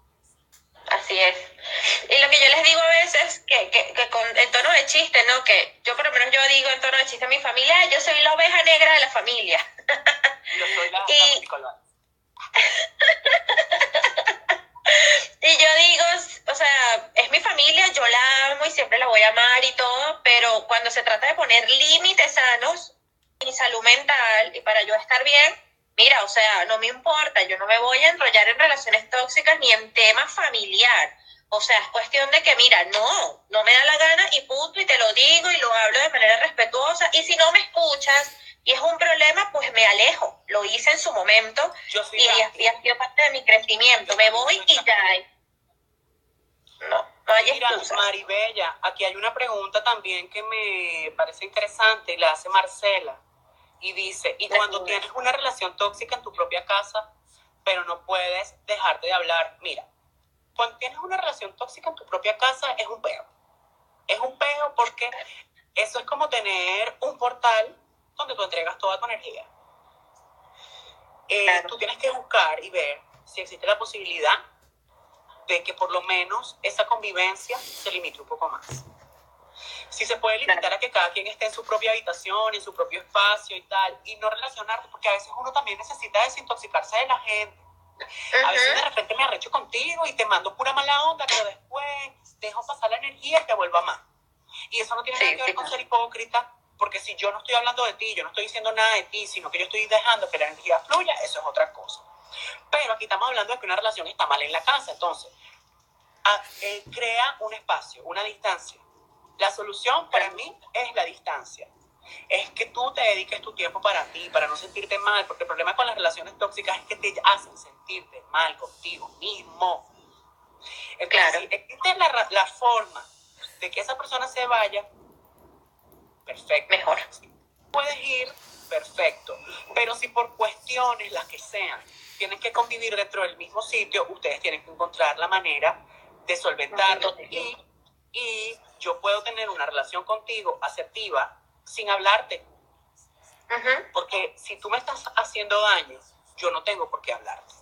Así es. Y lo que yo les digo a veces, que, que, que con, en tono de chiste, ¿no? Que yo por lo menos yo digo en tono de chiste a mi familia, yo soy la oveja negra de la familia. Yo soy la, y, la psicóloga. Y yo digo, o sea, es mi familia, yo la amo y siempre la voy a amar y todo, pero cuando se trata de poner límites sanos, mi salud mental y para yo estar bien, mira, o sea, no me importa, yo no me voy a enrollar en relaciones tóxicas ni en temas familiar. O sea, es cuestión de que, mira, no, no me da la gana y punto, y te lo digo y lo hablo de manera respetuosa. Y si no me escuchas y es un problema, pues me alejo. Lo hice en su momento y, y ha sido parte de mi crecimiento. Me voy y ya. No, no hay Mira, excusa. Maribella, aquí hay una pregunta también que me parece interesante y la hace Marcela. Y dice, y cuando tienes una relación tóxica en tu propia casa, pero no puedes dejarte de hablar, mira, cuando tienes una relación tóxica en tu propia casa es un peo. Es un peo porque eso es como tener un portal donde tú entregas toda tu energía. Eh, claro. Tú tienes que buscar y ver si existe la posibilidad de que por lo menos esa convivencia se limite un poco más. Si se puede limitar claro. a que cada quien esté en su propia habitación, en su propio espacio y tal, y no relacionarse, porque a veces uno también necesita desintoxicarse de la gente. Uh-huh. A veces de repente me arrecho contigo y te mando pura mala onda, pero después dejo pasar la energía y te vuelvo a amar. Y eso no tiene sí, nada que ver sí. con ser hipócrita, porque si yo no estoy hablando de ti, yo no estoy diciendo nada de ti, sino que yo estoy dejando que la energía fluya, eso es otra cosa. Pero aquí estamos hablando de que una relación está mal en la casa, entonces a, eh, crea un espacio, una distancia. La solución para mí es la distancia. Es que tú te dediques tu tiempo para ti, para no sentirte mal, porque el problema con las relaciones tóxicas es que te hacen sentirte mal contigo mismo. Entonces, claro. si existe la, la forma de que esa persona se vaya, perfecto. Mejor. Puedes ir, perfecto. Pero si por cuestiones, las que sean, tienen que convivir dentro del mismo sitio, ustedes tienen que encontrar la manera de solventarlo. Y, y yo puedo tener una relación contigo asertiva sin hablarte. Uh-huh. Porque si tú me estás haciendo daño, yo no tengo por qué hablarte.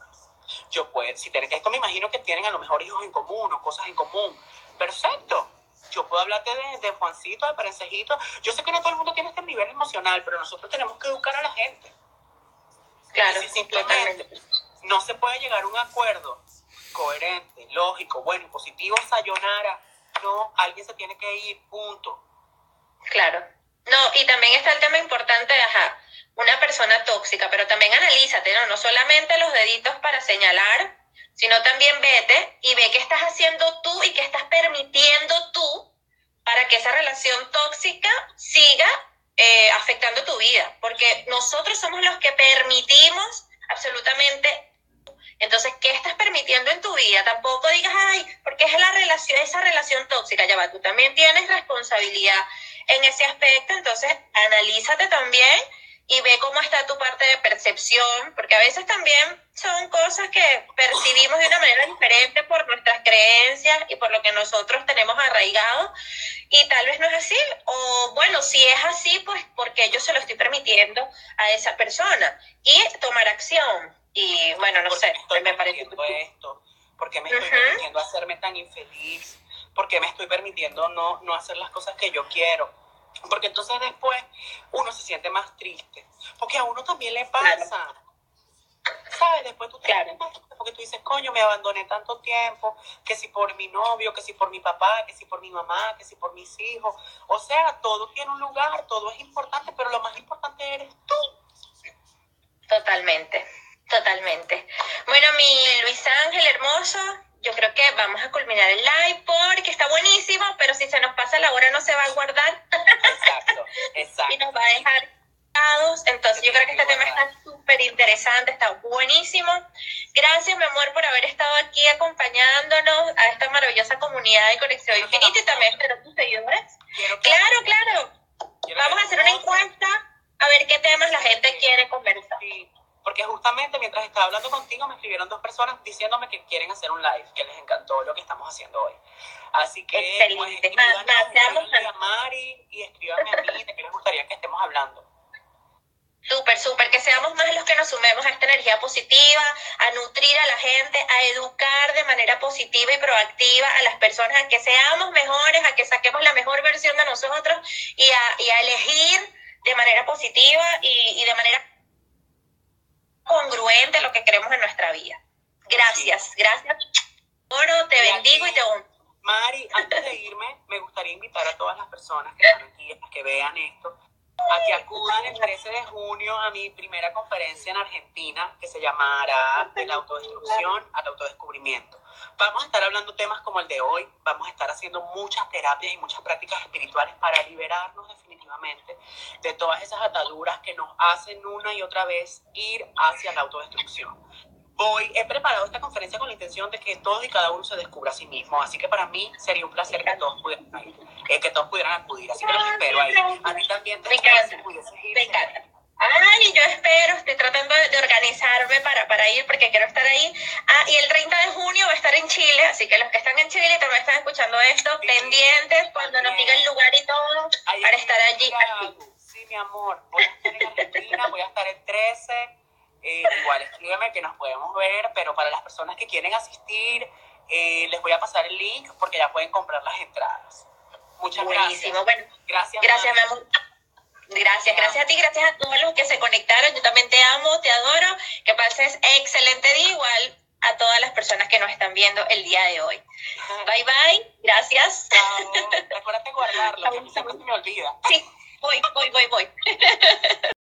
Yo puedo, si tienen esto, me imagino que tienen a lo mejor hijos en común o cosas en común. Perfecto. Yo puedo hablarte de, de Juancito, de Perencejito. Yo sé que no todo el mundo tiene este nivel emocional, pero nosotros tenemos que educar a la gente. Claro, y si simplemente no se puede llegar a un acuerdo coherente, lógico, bueno y positivo, sayonara, no, alguien se tiene que ir, punto. Claro. No, y también está el tema importante de, ajá, una persona tóxica, pero también analízate, ¿no? No solamente los deditos para señalar, sino también vete y ve qué estás haciendo tú y qué estás permitiendo tú para que esa relación tóxica siga eh, afectando tu vida, porque nosotros somos los que permitimos absolutamente. Entonces, ¿qué estás permitiendo en tu vida? Tampoco digas, ay, porque es la relación, esa relación tóxica, ya va, tú también tienes responsabilidad en ese aspecto, entonces analízate también y ve cómo está tu parte de percepción, porque a veces también son cosas que percibimos de una manera diferente por nuestras creencias y por lo que nosotros tenemos arraigado, y tal vez no es así, o bueno, si es así, pues porque yo se lo estoy permitiendo a esa persona, y tomar acción, y bueno, no ¿Por sé, me, estoy me parece esto? ¿Por qué me estoy uh-huh. permitiendo hacerme tan infeliz? ¿Por qué me estoy permitiendo no, no hacer las cosas que yo quiero? Porque entonces después uno se siente más triste. Porque a uno también le pasa. Claro. ¿Sabes? Después tú te claro. sientes más triste porque tú dices, coño, me abandoné tanto tiempo, que si por mi novio, que si por mi papá, que si por mi mamá, que si por mis hijos. O sea, todo tiene un lugar, todo es importante, pero lo más importante eres tú. Totalmente, totalmente. Bueno, mi Luis Ángel hermoso, yo creo que vamos a culminar el live porque está buenísimo, pero si se nos pasa la hora no se va a guardar. Exacto, exacto. Y nos va a dejar cansados. Entonces yo creo que este tema está súper interesante, está buenísimo. Gracias, mi amor, por haber estado aquí acompañándonos a esta maravillosa comunidad de Conexión Infinita y también a tus seguidores. Claro, claro. Vamos a hacer una encuesta a ver qué temas la gente quiere conversar. Sí. Porque justamente mientras estaba hablando contigo me escribieron dos personas diciéndome que quieren hacer un live, que les encantó lo que estamos haciendo hoy. Así que excelente. Pues escríbanme, escríbanme a Mari y escríbanme a mí de qué les gustaría que estemos hablando. Súper, súper, que seamos más los que nos sumemos a esta energía positiva, a nutrir a la gente, a educar de manera positiva y proactiva a las personas, a que seamos mejores, a que saquemos la mejor versión de nosotros y a, y a elegir de manera positiva y, y de manera congruente lo que queremos en nuestra vida. Gracias, sí. gracias. Oro, te y bendigo aquí, y te honro. Mari, antes de irme, me gustaría invitar a todas las personas que están aquí, a que vean esto, a que acudan el trece de junio a mi primera conferencia en Argentina, que se llamará De la autodestrucción al autodescubrimiento. Vamos a estar hablando temas como el de hoy, vamos a estar haciendo muchas terapias y muchas prácticas espirituales para liberarnos definitivamente de todas esas ataduras que nos hacen una y otra vez ir hacia la autodestrucción. Voy, he preparado esta conferencia con la intención de que todos y cada uno se descubra a sí mismo, así que para mí sería un placer que todos pudieran ir, eh, que todos pudieran acudir, así que los espero ahí. A ti también te me encanta, me encanta. Ay, yo espero, estoy tratando de organizarme para, para ir porque quiero estar ahí. Ah, y el treinta de junio va a estar en Chile, así que los que están en Chile y también están escuchando esto, sí, pendientes cuando nos diga el lugar y todo, ahí para estar allí. Sí, mi amor, voy a estar en Argentina, voy a estar el trece, eh, igual escríbeme que nos podemos ver, pero para las personas que quieren asistir, eh, les voy a pasar el link porque ya pueden comprar las entradas. Muchas Buenísimo. gracias. Bueno, gracias, gracias, mi amor. Gracias, gracias a ti, gracias a todos los que se conectaron. Yo también te amo, te adoro. Que pases excelente día, igual a todas las personas que nos están viendo el día de hoy. Bye, bye. Gracias. Chao. Recuérdate guardarlo, que a mí siempre se me olvida. Sí, voy, voy, voy, voy.